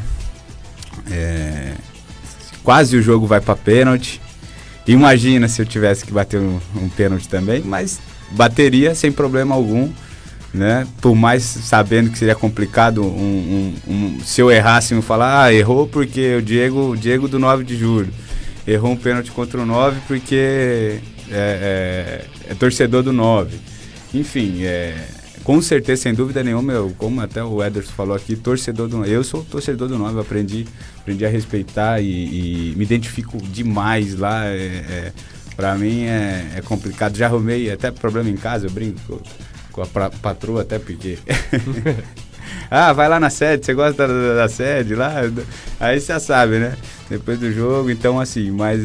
Quase o jogo vai pra pênalti. Imagina se eu tivesse que bater um pênalti também, mas bateria sem problema algum, né? Por mais sabendo que seria complicado se eu errasse, eu falar, errou porque o Diego do 9 de julho errou um pênalti contra o 9 porque é torcedor do 9. Enfim, com certeza, sem dúvida nenhuma, como até o Ederson falou aqui, torcedor do 9. Eu sou torcedor do 9, aprendi a respeitar e me identifico demais lá. Pra mim é complicado. Já arrumei até problema em casa, eu brinco com a patroa até porque... vai lá na sede, você gosta da sede lá? Aí você já sabe, né? Depois do jogo, então assim, mas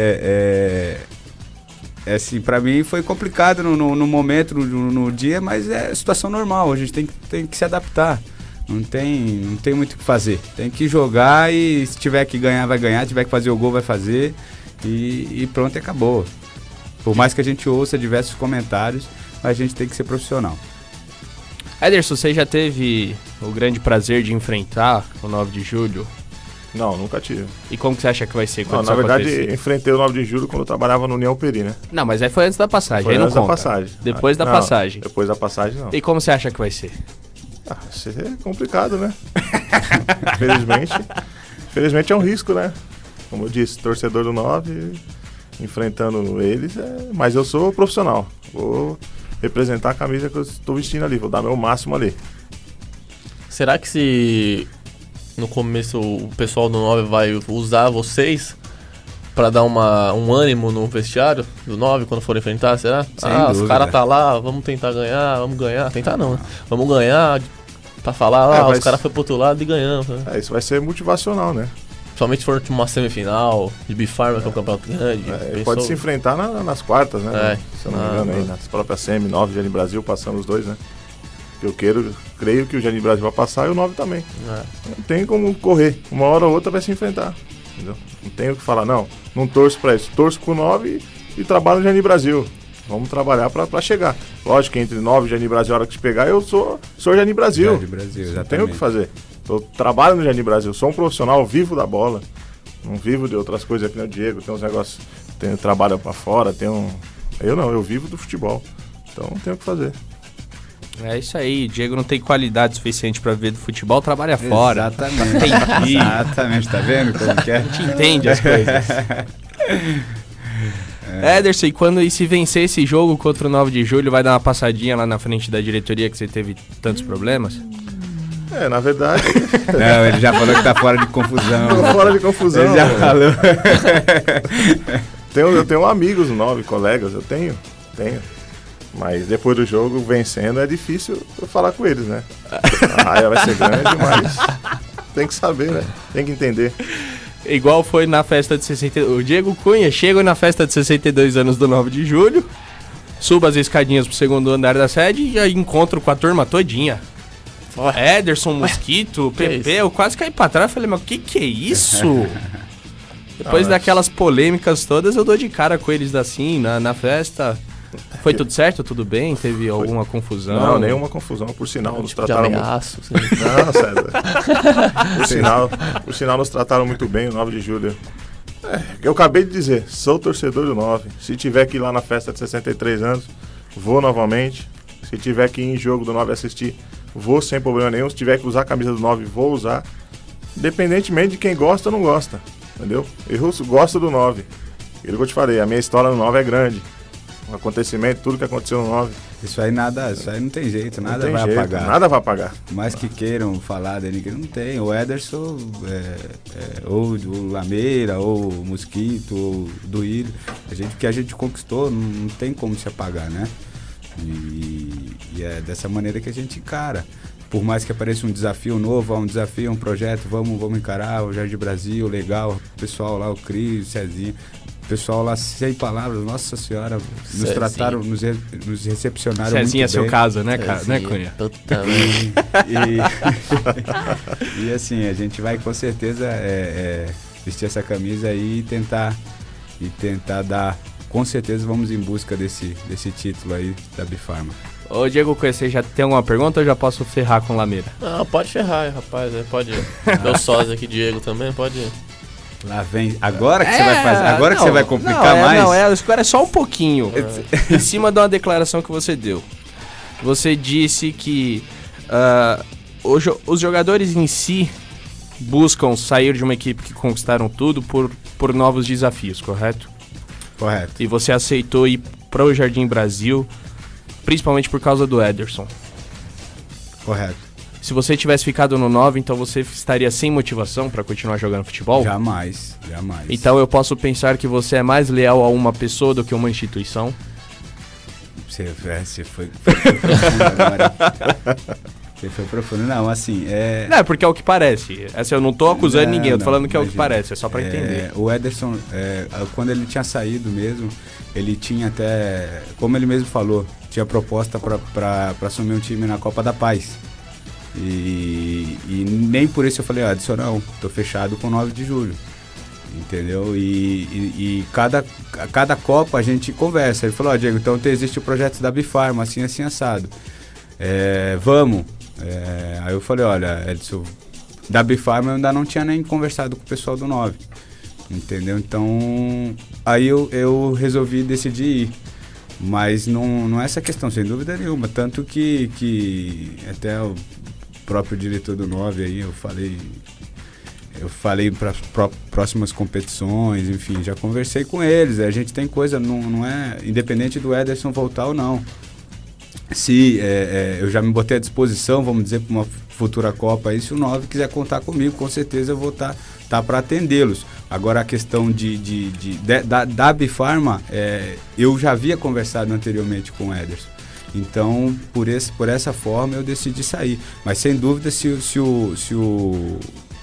assim, pra mim foi complicado no momento, no dia, mas é situação normal, a gente tem que se adaptar. Não tem muito o que fazer. Tem que jogar e se tiver que ganhar, vai ganhar, se tiver que fazer o gol, vai fazer e pronto, acabou. Por mais que a gente ouça diversos comentários, a gente tem que ser profissional. Ederson, você já teve o grande prazer de enfrentar o 9 de julho? Não, nunca tive. E como que você acha que vai ser quando na verdade, enfrentei o 9 de julho quando eu trabalhava no União Peri, né? Não, mas aí foi antes da passagem. Foi aí antes não da conta. passagem. Depois da passagem. Depois da passagem, não. E como você acha que vai ser? Isso é complicado, né? Infelizmente é um risco, né? Como eu disse, torcedor do 9, enfrentando eles, mas eu sou profissional. Vou representar a camisa que eu estou vestindo ali, vou dar meu máximo ali. Será que se no começo o pessoal do 9 vai usar vocês pra dar um ânimo no vestiário do 9 quando for enfrentar, será? Os caras tá lá, vamos tentar ganhar, vamos ganhar. Tentar não, né? Vamos ganhar pra falar, os caras foram pro outro lado e ganhamos. Né? Isso vai ser motivacional, né? Principalmente se for uma semifinal de Bifarma, que é um campeonato grande. Pode se enfrentar nas quartas, né? É. Se eu não me engano, aí, nas próprias semi, 9 Jardim Brasil, passando os dois, né? Eu creio que o Jardim Brasil vai passar e o 9 também. Não tem como correr. Uma hora ou outra vai se enfrentar. Entendeu? Não tenho o que falar, não torço pra isso. Torço pro 9 e trabalho no Jardim Brasil. Vamos trabalhar pra chegar. Lógico que entre 9 e Jardim Brasil, a hora que te pegar, eu sou Jardim Brasil. Jardim Brasil, exatamente. Não tenho o que fazer. Eu trabalho no Jardim Brasil, sou um profissional, vivo da bola. Não vivo de outras coisas aqui no Diego, tem uns negócios, trabalho pra fora, eu vivo do futebol. Então não tenho o que fazer. É isso aí, Diego não tem qualidade suficiente pra ver do futebol, trabalha fora. Exatamente. Exatamente, tá vendo como que é? A gente entende as coisas. Ederson, e se vencer esse jogo contra o 9 de julho, vai dar uma passadinha lá na frente da diretoria que você teve tantos problemas? Na verdade... Não, ele já falou que tá fora de confusão. Tô fora de confusão. Ele já falou. Eu tenho amigos no 9, colegas, eu tenho. Mas depois do jogo, vencendo, é difícil eu falar com eles, né? A raia vai ser grande, mas tem que saber, né? Tem que entender. Igual foi na festa de 62. O Diego Cunha chega na festa de 62 anos do 9 de julho, suba as escadinhas pro segundo andar da sede e aí encontro com a turma todinha. Ederson, Mosquito, Pepe, eu quase caí pra trás e falei, mas o que é isso? Depois daquelas polêmicas todas, eu dou de cara com eles assim, na festa. Foi tudo certo? Tudo bem? Teve alguma confusão? Não, nenhuma confusão. Por sinal, nos trataram muito... Assim. Não, César. Por sinal, nos trataram muito bem o 9 de julho. Eu acabei de dizer, sou torcedor do 9. Se tiver que ir lá na festa de 63 anos, vou novamente. Se tiver que ir em jogo do 9 assistir, vou sem problema nenhum. Se tiver que usar a camisa do 9, vou usar. Independentemente de quem gosta ou não gosta. Entendeu? Eu gosto do 9. Aquilo que eu te falei, a minha história no 9 é grande. O acontecimento, tudo que aconteceu no 9. Isso aí não tem jeito, nada vai apagar. Nada vai apagar. Mais que queiram falar dele, que não tem. O Ederson, ou o Lameira, ou o Mosquito, ou o Duílio, que a gente conquistou, não tem como se apagar, né? E é dessa maneira que a gente encara. Por mais que apareça um desafio novo, um desafio, um projeto, vamos encarar o Jardim Brasil, legal, o pessoal lá, o Cris, o Cezinha, o pessoal lá, sem palavras, nossa senhora, nos trataram, nos recepcionaram Cezinha muito bem. É seu caso, né, cara? Né, Cunha? Totalmente. E assim, a gente vai com certeza vestir essa camisa aí e tentar dar, com certeza vamos em busca desse título aí da Bifarma. Ô Diego, você já tem alguma pergunta ou já posso ferrar com Lameira? Não, pode ferrar, rapaz. Pode. Meu sócio aqui, Diego, também pode. Lá vem. Agora que você vai fazer. Agora que você vai complicar mais. Não, agora é só um pouquinho. Em cima de uma declaração que você deu. Você disse que os jogadores em si buscam sair de uma equipe que conquistaram tudo por novos desafios, correto? Correto. E você aceitou ir para o Jardim Brasil, principalmente por causa do Ederson. Correto. Se você tivesse ficado no 9, então você estaria sem motivação para continuar jogando futebol? Jamais. Então eu posso pensar que você é mais leal a uma pessoa do que a uma instituição? Você foi profundo agora. Você foi profundo. Não, assim, Não, porque é o que parece. Eu não tô acusando ninguém, eu tô falando que é o que parece, é só pra entender. O Ederson, quando ele tinha saído mesmo, ele tinha até, como ele mesmo falou, tinha proposta pra assumir um time na Copa da Paz. E nem por isso eu falei, Ederson, não, tô fechado com 9 de julho. Entendeu? E cada Copa a gente conversa. Ele falou, Diego, então existe o projeto da Bifarma, assim, assado. Vamos. Aí eu falei, olha, Edson, da Bifarma eu ainda não tinha nem conversado com o pessoal do 9. Entendeu? Então, aí eu resolvi decidir ir. Mas não é essa questão, sem dúvida nenhuma. Tanto que até o próprio diretor do 9 aí, eu falei para próximas competições, enfim, já conversei com eles. A gente tem coisa, não é independente do Ederson voltar ou não. Se eu já me botei à disposição, vamos dizer, para uma futura Copa aí, se o 9 quiser contar comigo, com certeza eu vou estar para atendê-los. Agora a questão da Bifarma, eu já havia conversado anteriormente com o Ederson. Então, por essa forma, eu decidi sair. Mas sem dúvida, se o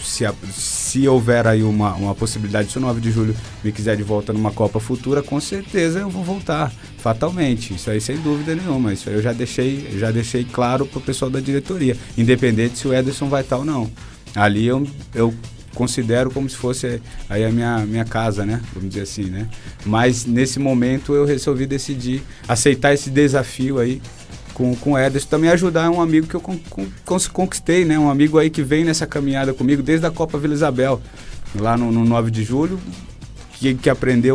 se houver aí uma possibilidade, se o 9 de julho me quiser de volta numa Copa futura, com certeza eu vou voltar, fatalmente, isso aí sem dúvida nenhuma, isso aí eu já deixei claro pro pessoal da diretoria, independente se o Ederson vai estar ou não. Ali eu considero como se fosse aí a minha casa, né? Vamos dizer assim, né? Mas nesse momento eu resolvi decidir aceitar esse desafio aí com o Ederson, também ajudar um amigo que eu conquistei, né? Um amigo aí que vem nessa caminhada comigo desde a Copa Vila Isabel, lá no 9 de julho, que aprendeu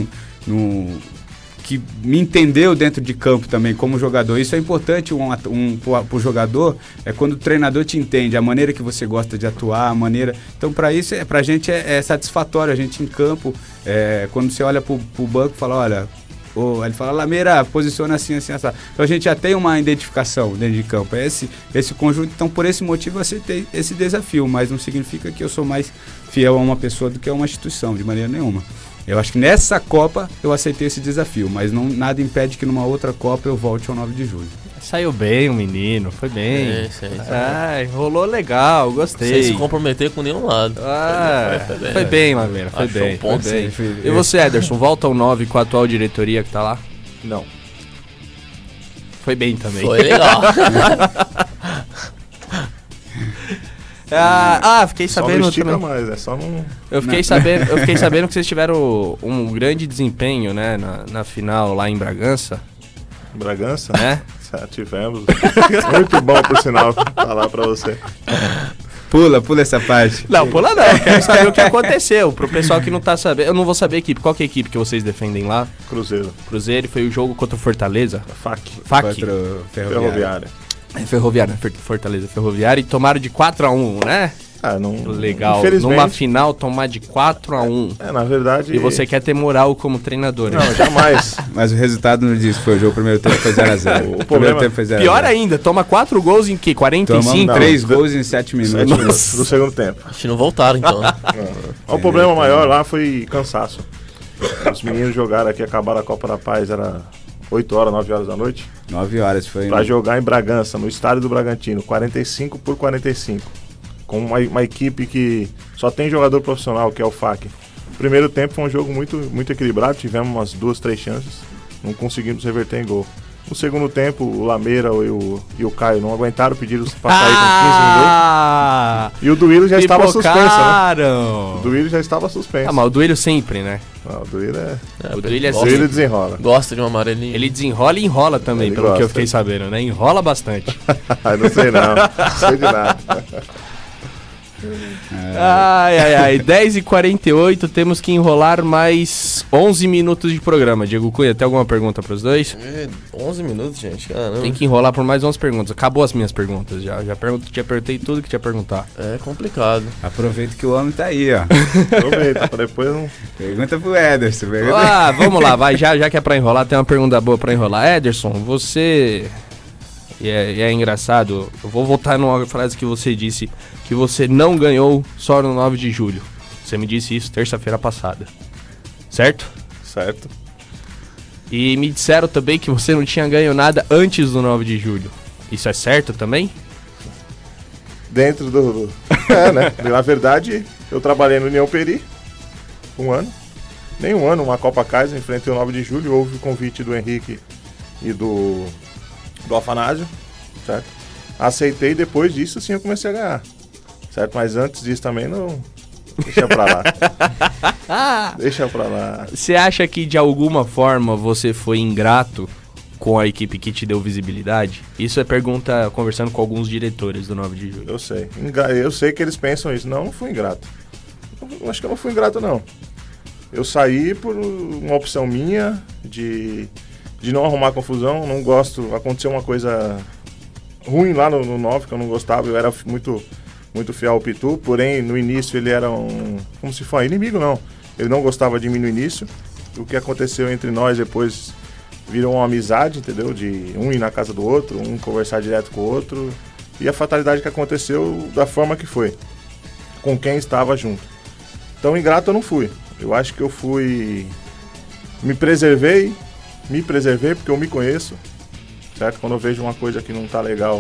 que me entendeu dentro de campo também como jogador. Isso é importante pro jogador, é quando o treinador te entende, a maneira que você gosta de atuar, a maneira... Então, pra isso, pra gente é satisfatório, a gente em campo, quando você olha pro banco e fala, olha... ele fala, Lameira, posiciona assim, assim, assim. Então a gente já tem uma identificação dentro de campo. É esse conjunto, então por esse motivo eu aceitei esse desafio, mas não significa que eu sou mais fiel a uma pessoa do que a uma instituição, de maneira nenhuma. Eu acho que nessa Copa eu aceitei esse desafio, mas nada impede que numa outra Copa eu volte ao 9 de julho. Saiu bem o menino, foi bem. Rolou legal, gostei. Sem se comprometer com nenhum lado. Foi bem, Lameira, foi bem. Um ponto, foi bem. E você, Ederson, volta ao 9 com a atual diretoria que tá lá? Não. Foi bem também. Foi legal. Fiquei Só sabendo não estica também. mais, só não... Eu fiquei sabendo que vocês tiveram um grande desempenho, né, na final lá em Bragança. Bragança? Né? Tivemos. Muito bom, por sinal, falar pra você. Pula essa parte. Não, pula não. Eu quero saber o que aconteceu. Pro pessoal que não tá sabendo. Eu não vou saber a equipe. Qual que é a equipe que vocês defendem lá? Cruzeiro. Cruzeiro, foi o jogo contra o Fortaleza? FAC. Contra o Ferroviária. Ferroviária, Fortaleza Ferroviária. E tomaram de 4-1, né? Não... Legal. Infelizmente... Numa final, tomar de 4-1. Na verdade... E você quer ter moral como treinador. Não, jamais. Mas o resultado não diz, foi o jogo, o primeiro tempo foi 0-0. O primeiro tempo foi 0-0. Pior ainda, toma 4 gols em que? 45? Tomamos 3 gols em 7 minutos. 7 minutos do segundo tempo. Acho que não voltaram, então. O problema maior lá foi cansaço. Os meninos jogaram aqui, acabaram a Copa da Paz, era 8 horas, 9 horas da noite. 9 horas foi... Pra jogar em Bragança, no estádio do Bragantino, 45-45. Com uma equipe que só tem jogador profissional, que é o FAC. O primeiro tempo foi um jogo muito, muito equilibrado, tivemos umas 2, 3 chances, não conseguimos reverter em gol. No segundo tempo, o Lameira e o Caio não aguentaram pedir pra sair com 15 minutos. E o Duílio já estava suspenso, né? O Duílio já estava suspenso. Mas o Duílio sempre, né? Não, o Duílio o Duílio é o Duílio desenrola. Gosta de uma amarelinha. Ele desenrola e enrola também, pelo que eu fiquei sabendo, né? Enrola bastante. Não sei não sei de nada. Ai, 10h48, temos que enrolar mais 11 minutos de programa. Diego Cunha, tem alguma pergunta para os dois? 11 minutos, gente, caramba. Tem que enrolar por mais 11 perguntas. Acabou as minhas perguntas já perguntei tudo que tinha perguntar. É complicado. Aproveita que o homem tá aí, ó. Aproveita, pra depois não... Pergunta pro Ederson. Vamos lá, vai, já que é pra enrolar, tem uma pergunta boa pra enrolar. Ederson, você... E é engraçado, eu vou voltar numa frase que você disse, que você não ganhou só no 9 de julho. Você me disse isso terça-feira passada, certo? Certo. E me disseram também que você não tinha ganho nada antes do 9 de julho. Isso é certo também? Dentro do... né? Na verdade, eu trabalhei no União Peri, 1 ano. Nem 1 ano, uma Copa Kaiser, enfrentei o 9 de julho, houve o convite do Henrique e do Afanásio, certo? Aceitei, depois disso sim eu comecei a ganhar, certo? Mas antes disso também não... Deixa pra lá. Deixa pra lá. Você acha que de alguma forma você foi ingrato com a equipe que te deu visibilidade? Isso é pergunta conversando com alguns diretores do 9 de julho. Eu sei que eles pensam isso. Não fui ingrato. Eu acho que eu não fui ingrato, não. Eu saí por uma opção minha de não arrumar confusão. Não gosto... Aconteceu uma coisa ruim lá no 9, que eu não gostava. Eu era muito fiel ao Pitu, porém no início ele era como se fosse inimigo, não. Ele não gostava de mim no início. O que aconteceu entre nós depois virou uma amizade, entendeu? De um ir na casa do outro, um conversar direto com o outro. E a fatalidade que aconteceu da forma que foi, com quem estava junto. Então ingrato eu não fui. Eu acho que eu me preservei porque eu me conheço, certo? Quando eu vejo uma coisa que não tá legal,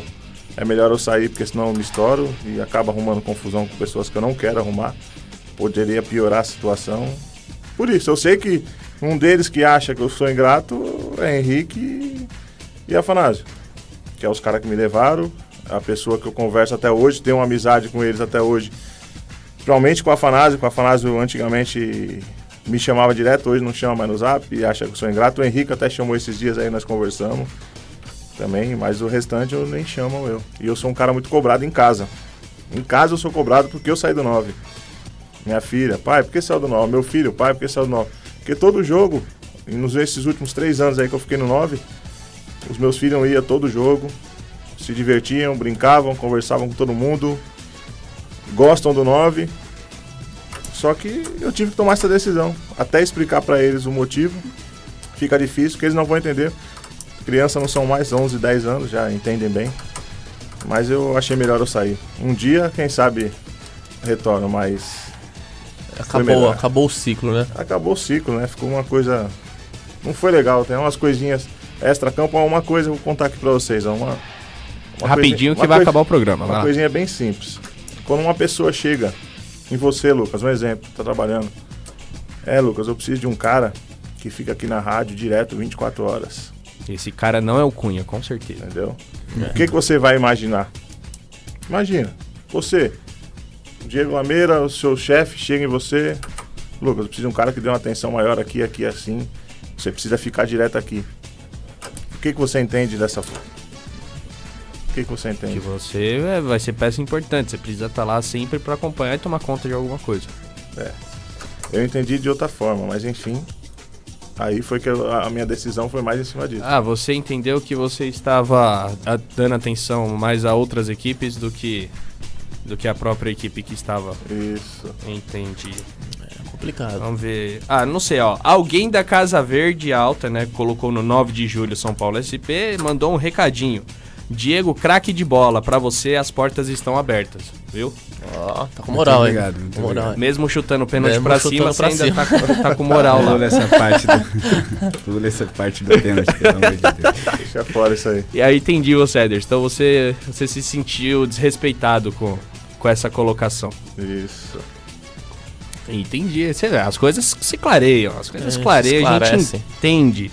é melhor eu sair, porque senão eu me estouro e acabo arrumando confusão com pessoas que eu não quero arrumar. Poderia piorar a situação. Por isso, eu sei que um deles que acha que eu sou ingrato é Henrique e Afanásio, que é os caras que me levaram, a pessoa que eu converso até hoje, tenho uma amizade com eles até hoje. Principalmente com o Afanásio antigamente me chamava direto, hoje não chama mais no Zap e acha que eu sou ingrato. O Henrique até chamou esses dias aí, nós conversamos também, mas o restante eu nem chamo eu. E eu sou um cara muito cobrado em casa. Em casa eu sou cobrado porque eu saí do 9. Minha filha, pai, por que saiu do 9? Meu filho, pai, por que saiu do 9? Porque todo jogo, e nesses últimos 3 anos aí que eu fiquei no 9, os meus filhos iam todo jogo, se divertiam, brincavam, conversavam com todo mundo, gostam do 9. Só que eu tive que tomar essa decisão, até explicar pra eles o motivo. Fica difícil, porque eles não vão entender. Crianças não são mais 11, 10 anos, já entendem bem. Mas eu achei melhor eu sair. Um dia, quem sabe, retorno, mas... Acabou o ciclo, né? Acabou o ciclo, né? Ficou uma coisa... Não foi legal, tem umas coisinhas extra-campo. Uma coisa eu vou contar aqui pra vocês. Rapidinho que vai acabar o programa. Uma coisinha bem simples. Quando uma pessoa chega em você, Lucas, um exemplo, tá trabalhando. Lucas, eu preciso de um cara que fica aqui na rádio direto 24 horas. Esse cara não é o Cunha, com certeza. Entendeu? O que você vai imaginar? Imagina, você, Diego Lameira, o seu chefe, chega em você. Lucas, eu preciso de um cara que dê uma atenção maior aqui, assim. Você precisa ficar direto aqui. O que você entende dessa forma? O que você entende? Que você vai ser peça importante. Você precisa estar lá sempre para acompanhar e tomar conta de alguma coisa. Eu entendi de outra forma, mas enfim. Aí foi que a minha decisão foi mais em cima disso. Você entendeu que você estava dando atenção mais a outras equipes do que a própria equipe que estava. Isso. Entendi. É complicado. Vamos ver. Não sei, ó. Alguém da Casa Verde Alta, né, colocou no 9 de julho São Paulo SP, mandou um recadinho. Diego, craque de bola, pra você as portas estão abertas, viu? Tá com moral, hein? Obrigado, muito obrigado. Mesmo chutando o pênalti pra cima, você ainda cima. tá com moral lá. Pula essa parte do pênalti, pelo amor de Deus. Deixa fora isso aí. E aí entendi, você, Ederson. Então você se sentiu desrespeitado com essa colocação. Isso. Entendi. Você vê, as coisas se clareiam. As coisas clareiam, a gente entende.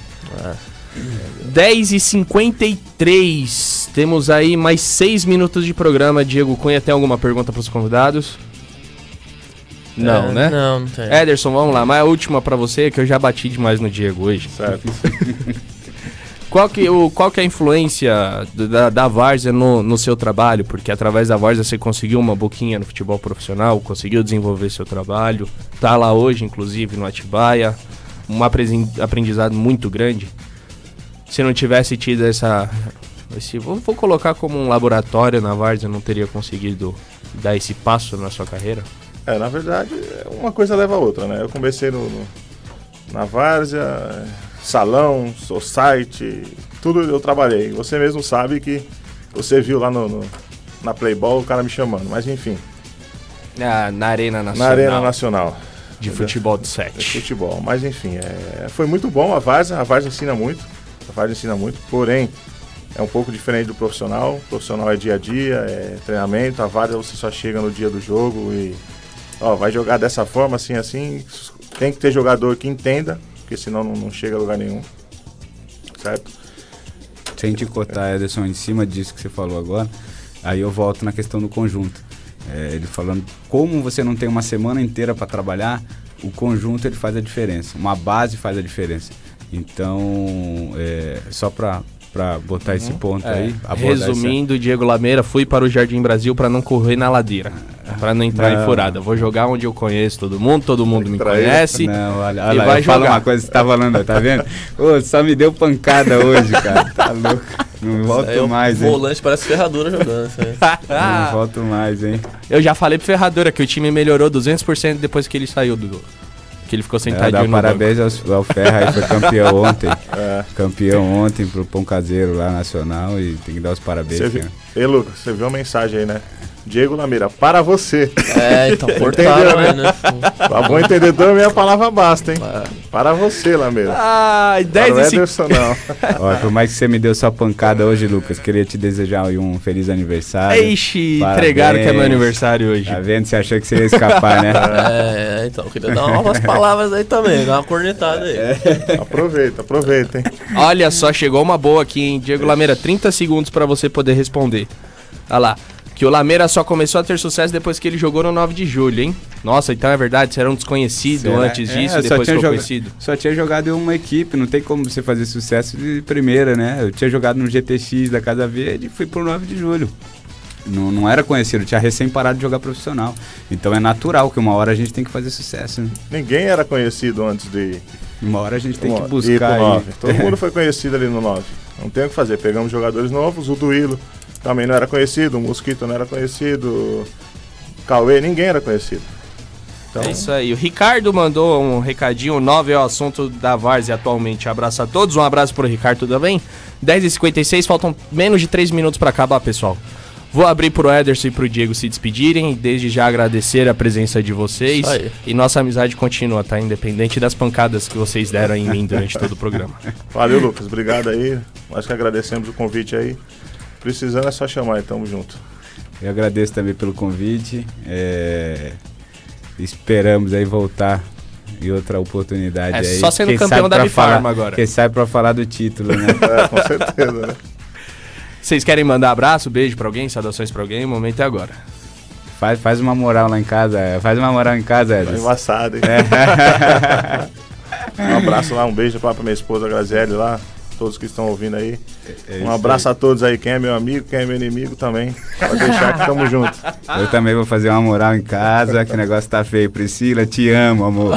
10h53. Temos aí mais 6 minutos de programa. Diego Cunha, tem alguma pergunta para os convidados? Não, né? Não tem. Ederson, vamos lá. Mas a última para você, que eu já bati demais no Diego hoje. Certo. Qual que é a influência da várzea no seu trabalho? Porque através da várzea você conseguiu uma boquinha no futebol profissional, conseguiu desenvolver seu trabalho, tá lá hoje, inclusive, no Atibaia, um aprendizado muito grande. Se não tivesse tido vou colocar como um laboratório na várzea, não teria conseguido dar esse passo na sua carreira? Na verdade, uma coisa leva a outra, né? Eu comecei na várzea, salão, society, tudo eu trabalhei. Você mesmo sabe que você viu lá na Playboy o cara me chamando, mas enfim. Na Arena Nacional. Na Arena Nacional. De futebol de 7. De futebol, mas enfim, foi muito bom a várzea ensina muito. A várzea ensina muito, porém, é um pouco diferente do profissional. O profissional é dia a dia, é treinamento. A várzea você só chega no dia do jogo e... vai jogar dessa forma, assim. Tem que ter jogador que entenda, porque senão não chega a lugar nenhum. Certo? Sem te cortar, Ederson, em cima disso que você falou agora, aí eu volto na questão do conjunto. Ele falando como você não tem uma semana inteira para trabalhar, o conjunto ele faz a diferença. Uma base faz a diferença. Então, só para botar esse ponto aí. Resumindo, Diego Lameira, fui para o Jardim Brasil para não correr na ladeira, para não entrar em furada. Vou jogar onde eu conheço todo mundo me conhece. Não, olha e vai jogar. Fala uma coisa que você tá falando, tá vendo? Só me deu pancada hoje, cara. Tá louco. Não volto mais, hein? O volante parece Ferradura jogando. Não volto mais, hein? Eu já falei pro Ferradura que o time melhorou 200% depois que ele saiu que ele ficou sentadinho no parabéns ao Ferra, aí foi campeão ontem. Campeão ontem pro Pão Caseiro lá nacional e tem que dar os parabéns. Lucas, você viu a mensagem aí, né? Diego Lameira, para você. Então cortaram, né? Pra bom entendedor, minha palavra basta, hein? Para você, Lameira. Ai, 10 Para o e 5. Ederson, não. Ó, por mais que você me deu sua pancada hoje, Lucas, queria te desejar aí um feliz aniversário. Ixi, Parabéns. entregaram que é meu aniversário hoje. Tá vendo? Você achou que você ia escapar, né? Então, queria dar umas palavras aí também, dar uma cornetada aí. Aproveita, hein? Olha só, chegou uma boa aqui, hein? Diego Lameira, 30 segundos pra você poder responder. Olha lá. Que o Lameira só começou a ter sucesso depois que ele jogou no 9 de julho, hein? Nossa, então é verdade, você era um desconhecido Será? antes disso, depois ficou conhecido. Só tinha jogado em uma equipe, não tem como você fazer sucesso de primeira, né? Eu tinha jogado no GTX da Casa Verde e fui pro 9 de julho. Não era conhecido, tinha recém parado de jogar profissional. Então é natural que uma hora a gente tem que fazer sucesso, né? Ninguém era conhecido antes de... Uma hora a gente tem que ir buscar pro 9. aí. Todo mundo foi conhecido ali no 9. Não tem o que fazer. Pegamos jogadores novos, o Duílio também não era conhecido, o Mosquito não era conhecido, o Cauê, ninguém era conhecido. Então... É isso aí. O Ricardo mandou um recadinho. 9 é o assunto da Várzea atualmente. Abraço a todos. Um abraço pro Ricardo, tudo bem? 10h56, faltam menos de 3 minutos pra acabar, pessoal. Vou abrir pro Ederson e pro Diego se despedirem. Desde já agradecer a presença de vocês. E nossa amizade continua, tá? Independente das pancadas que vocês deram em mim durante todo o programa. Valeu, Lucas. Obrigado aí. Acho que agradecemos o convite aí. Precisando é só chamar, e tamo junto. Eu agradeço também pelo convite. Esperamos aí voltar em outra oportunidade aí. Só sendo campeão da Bifarma agora. Quem sabe pra falar do título, né? Com certeza, né? Vocês querem mandar abraço, beijo pra alguém, saudações pra alguém? O momento é agora. Faz uma moral lá em casa. Faz uma moral em casa, Edson. Tá embaçado, hein? Um abraço lá, um beijo pra minha esposa Graziele lá. Todos que estão ouvindo aí. Um abraço a todos aí, quem é meu amigo, quem é meu inimigo também. Pode deixar que tamo junto. Eu também vou fazer uma moral em casa, que o negócio tá feio. Priscila, te amo, amor.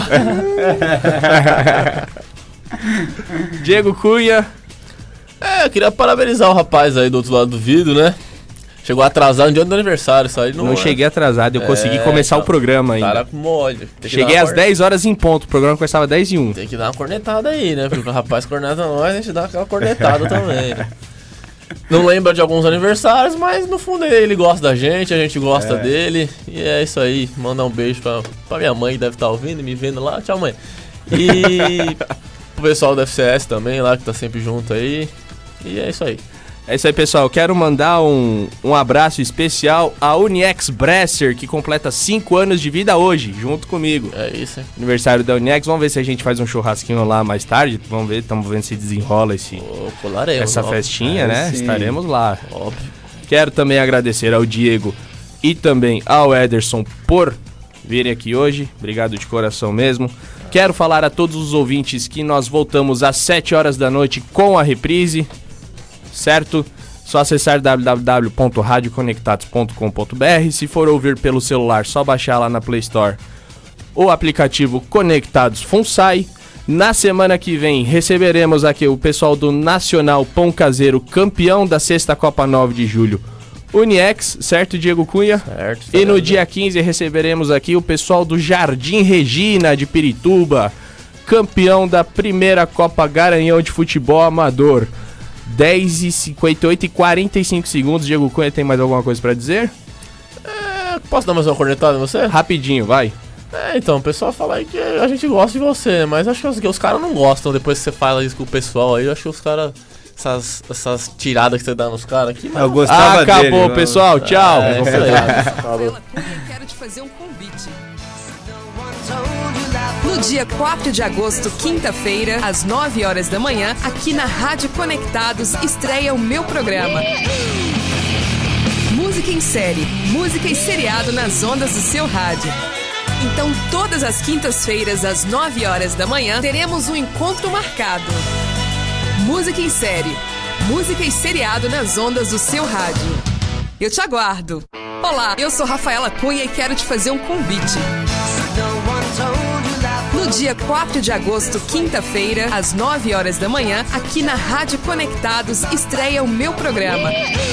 Diego Cunha. Eu queria parabenizar o rapaz aí do outro lado do vidro, né? Chegou atrasado no dia do aniversário, isso aí não cheguei atrasado, eu consegui começar o programa ainda. Cara com mole. Cheguei às 10 horas em ponto, o programa começava 10h01. Tem que dar uma cornetada aí, né? Porque o rapaz corneta nós, a gente dá aquela cornetada também, né? Não lembra de alguns aniversários, mas no fundo ele gosta da gente, a gente gosta dele. E é isso aí, mandar um beijo pra minha mãe que deve estar ouvindo e me vendo lá. Tchau, mãe. E pro pessoal do FCS também lá, que tá sempre junto aí. E é isso aí. É isso aí, pessoal. Quero mandar um abraço especial à Uniex Bresser, que completa 5 anos de vida hoje, junto comigo. É isso, hein? Aniversário da Uniex. Vamos ver se a gente faz um churrasquinho lá mais tarde. Vamos ver, estamos vendo se desenrola essa festinha, né? Sim. Estaremos lá. Óbvio. Quero também agradecer ao Diego e também ao Ederson por virem aqui hoje. Obrigado de coração mesmo. Quero falar a todos os ouvintes que nós voltamos às 7 horas da noite com a reprise. Certo? Só acessar www.radioconectados.com.br. Se for ouvir pelo celular, só baixar lá na Play Store o aplicativo Conectados FUNSAI. Na semana que vem receberemos aqui o pessoal do Nacional Pão Caseiro, campeão da 6ª Copa 9 de julho, Uniex, certo, Diego Cunha? Certo. E no dia 15 receberemos aqui o pessoal do Jardim Regina de Pirituba, campeão da 1ª Copa Garanhão de Futebol Amador. 10h58 e 45 segundos. Diego Cunha, tem mais alguma coisa pra dizer? Posso dar mais uma cornetada em você? Rapidinho, vai. Então, o pessoal fala aí que a gente gosta de você, mas acho que os caras não gostam depois que você fala isso com o pessoal aí. Eu acho que os caras, essas tiradas que você dá nos caras aqui. Eu gostava dele. Acabou, pessoal. Tchau. Falou. Quero te fazer um convite. No dia 4 de agosto, quinta-feira, às 9 horas da manhã, aqui na Rádio Conectados, estreia o meu programa. Música em série, música e seriado nas ondas do seu rádio. Então, todas as quintas-feiras, às 9 horas da manhã, teremos um encontro marcado. Música em série, música e seriado nas ondas do seu rádio. Eu te aguardo. Olá, eu sou Rafaela Cunha e quero te fazer um convite. No dia 4 de agosto, quinta-feira, às 9 horas da manhã, aqui na Rádio Conectados, estreia o meu programa.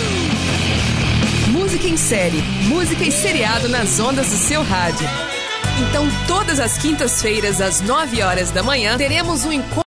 Música em série, música e seriado nas ondas do seu rádio. Então, todas as quintas-feiras, às 9 horas da manhã, teremos um encontro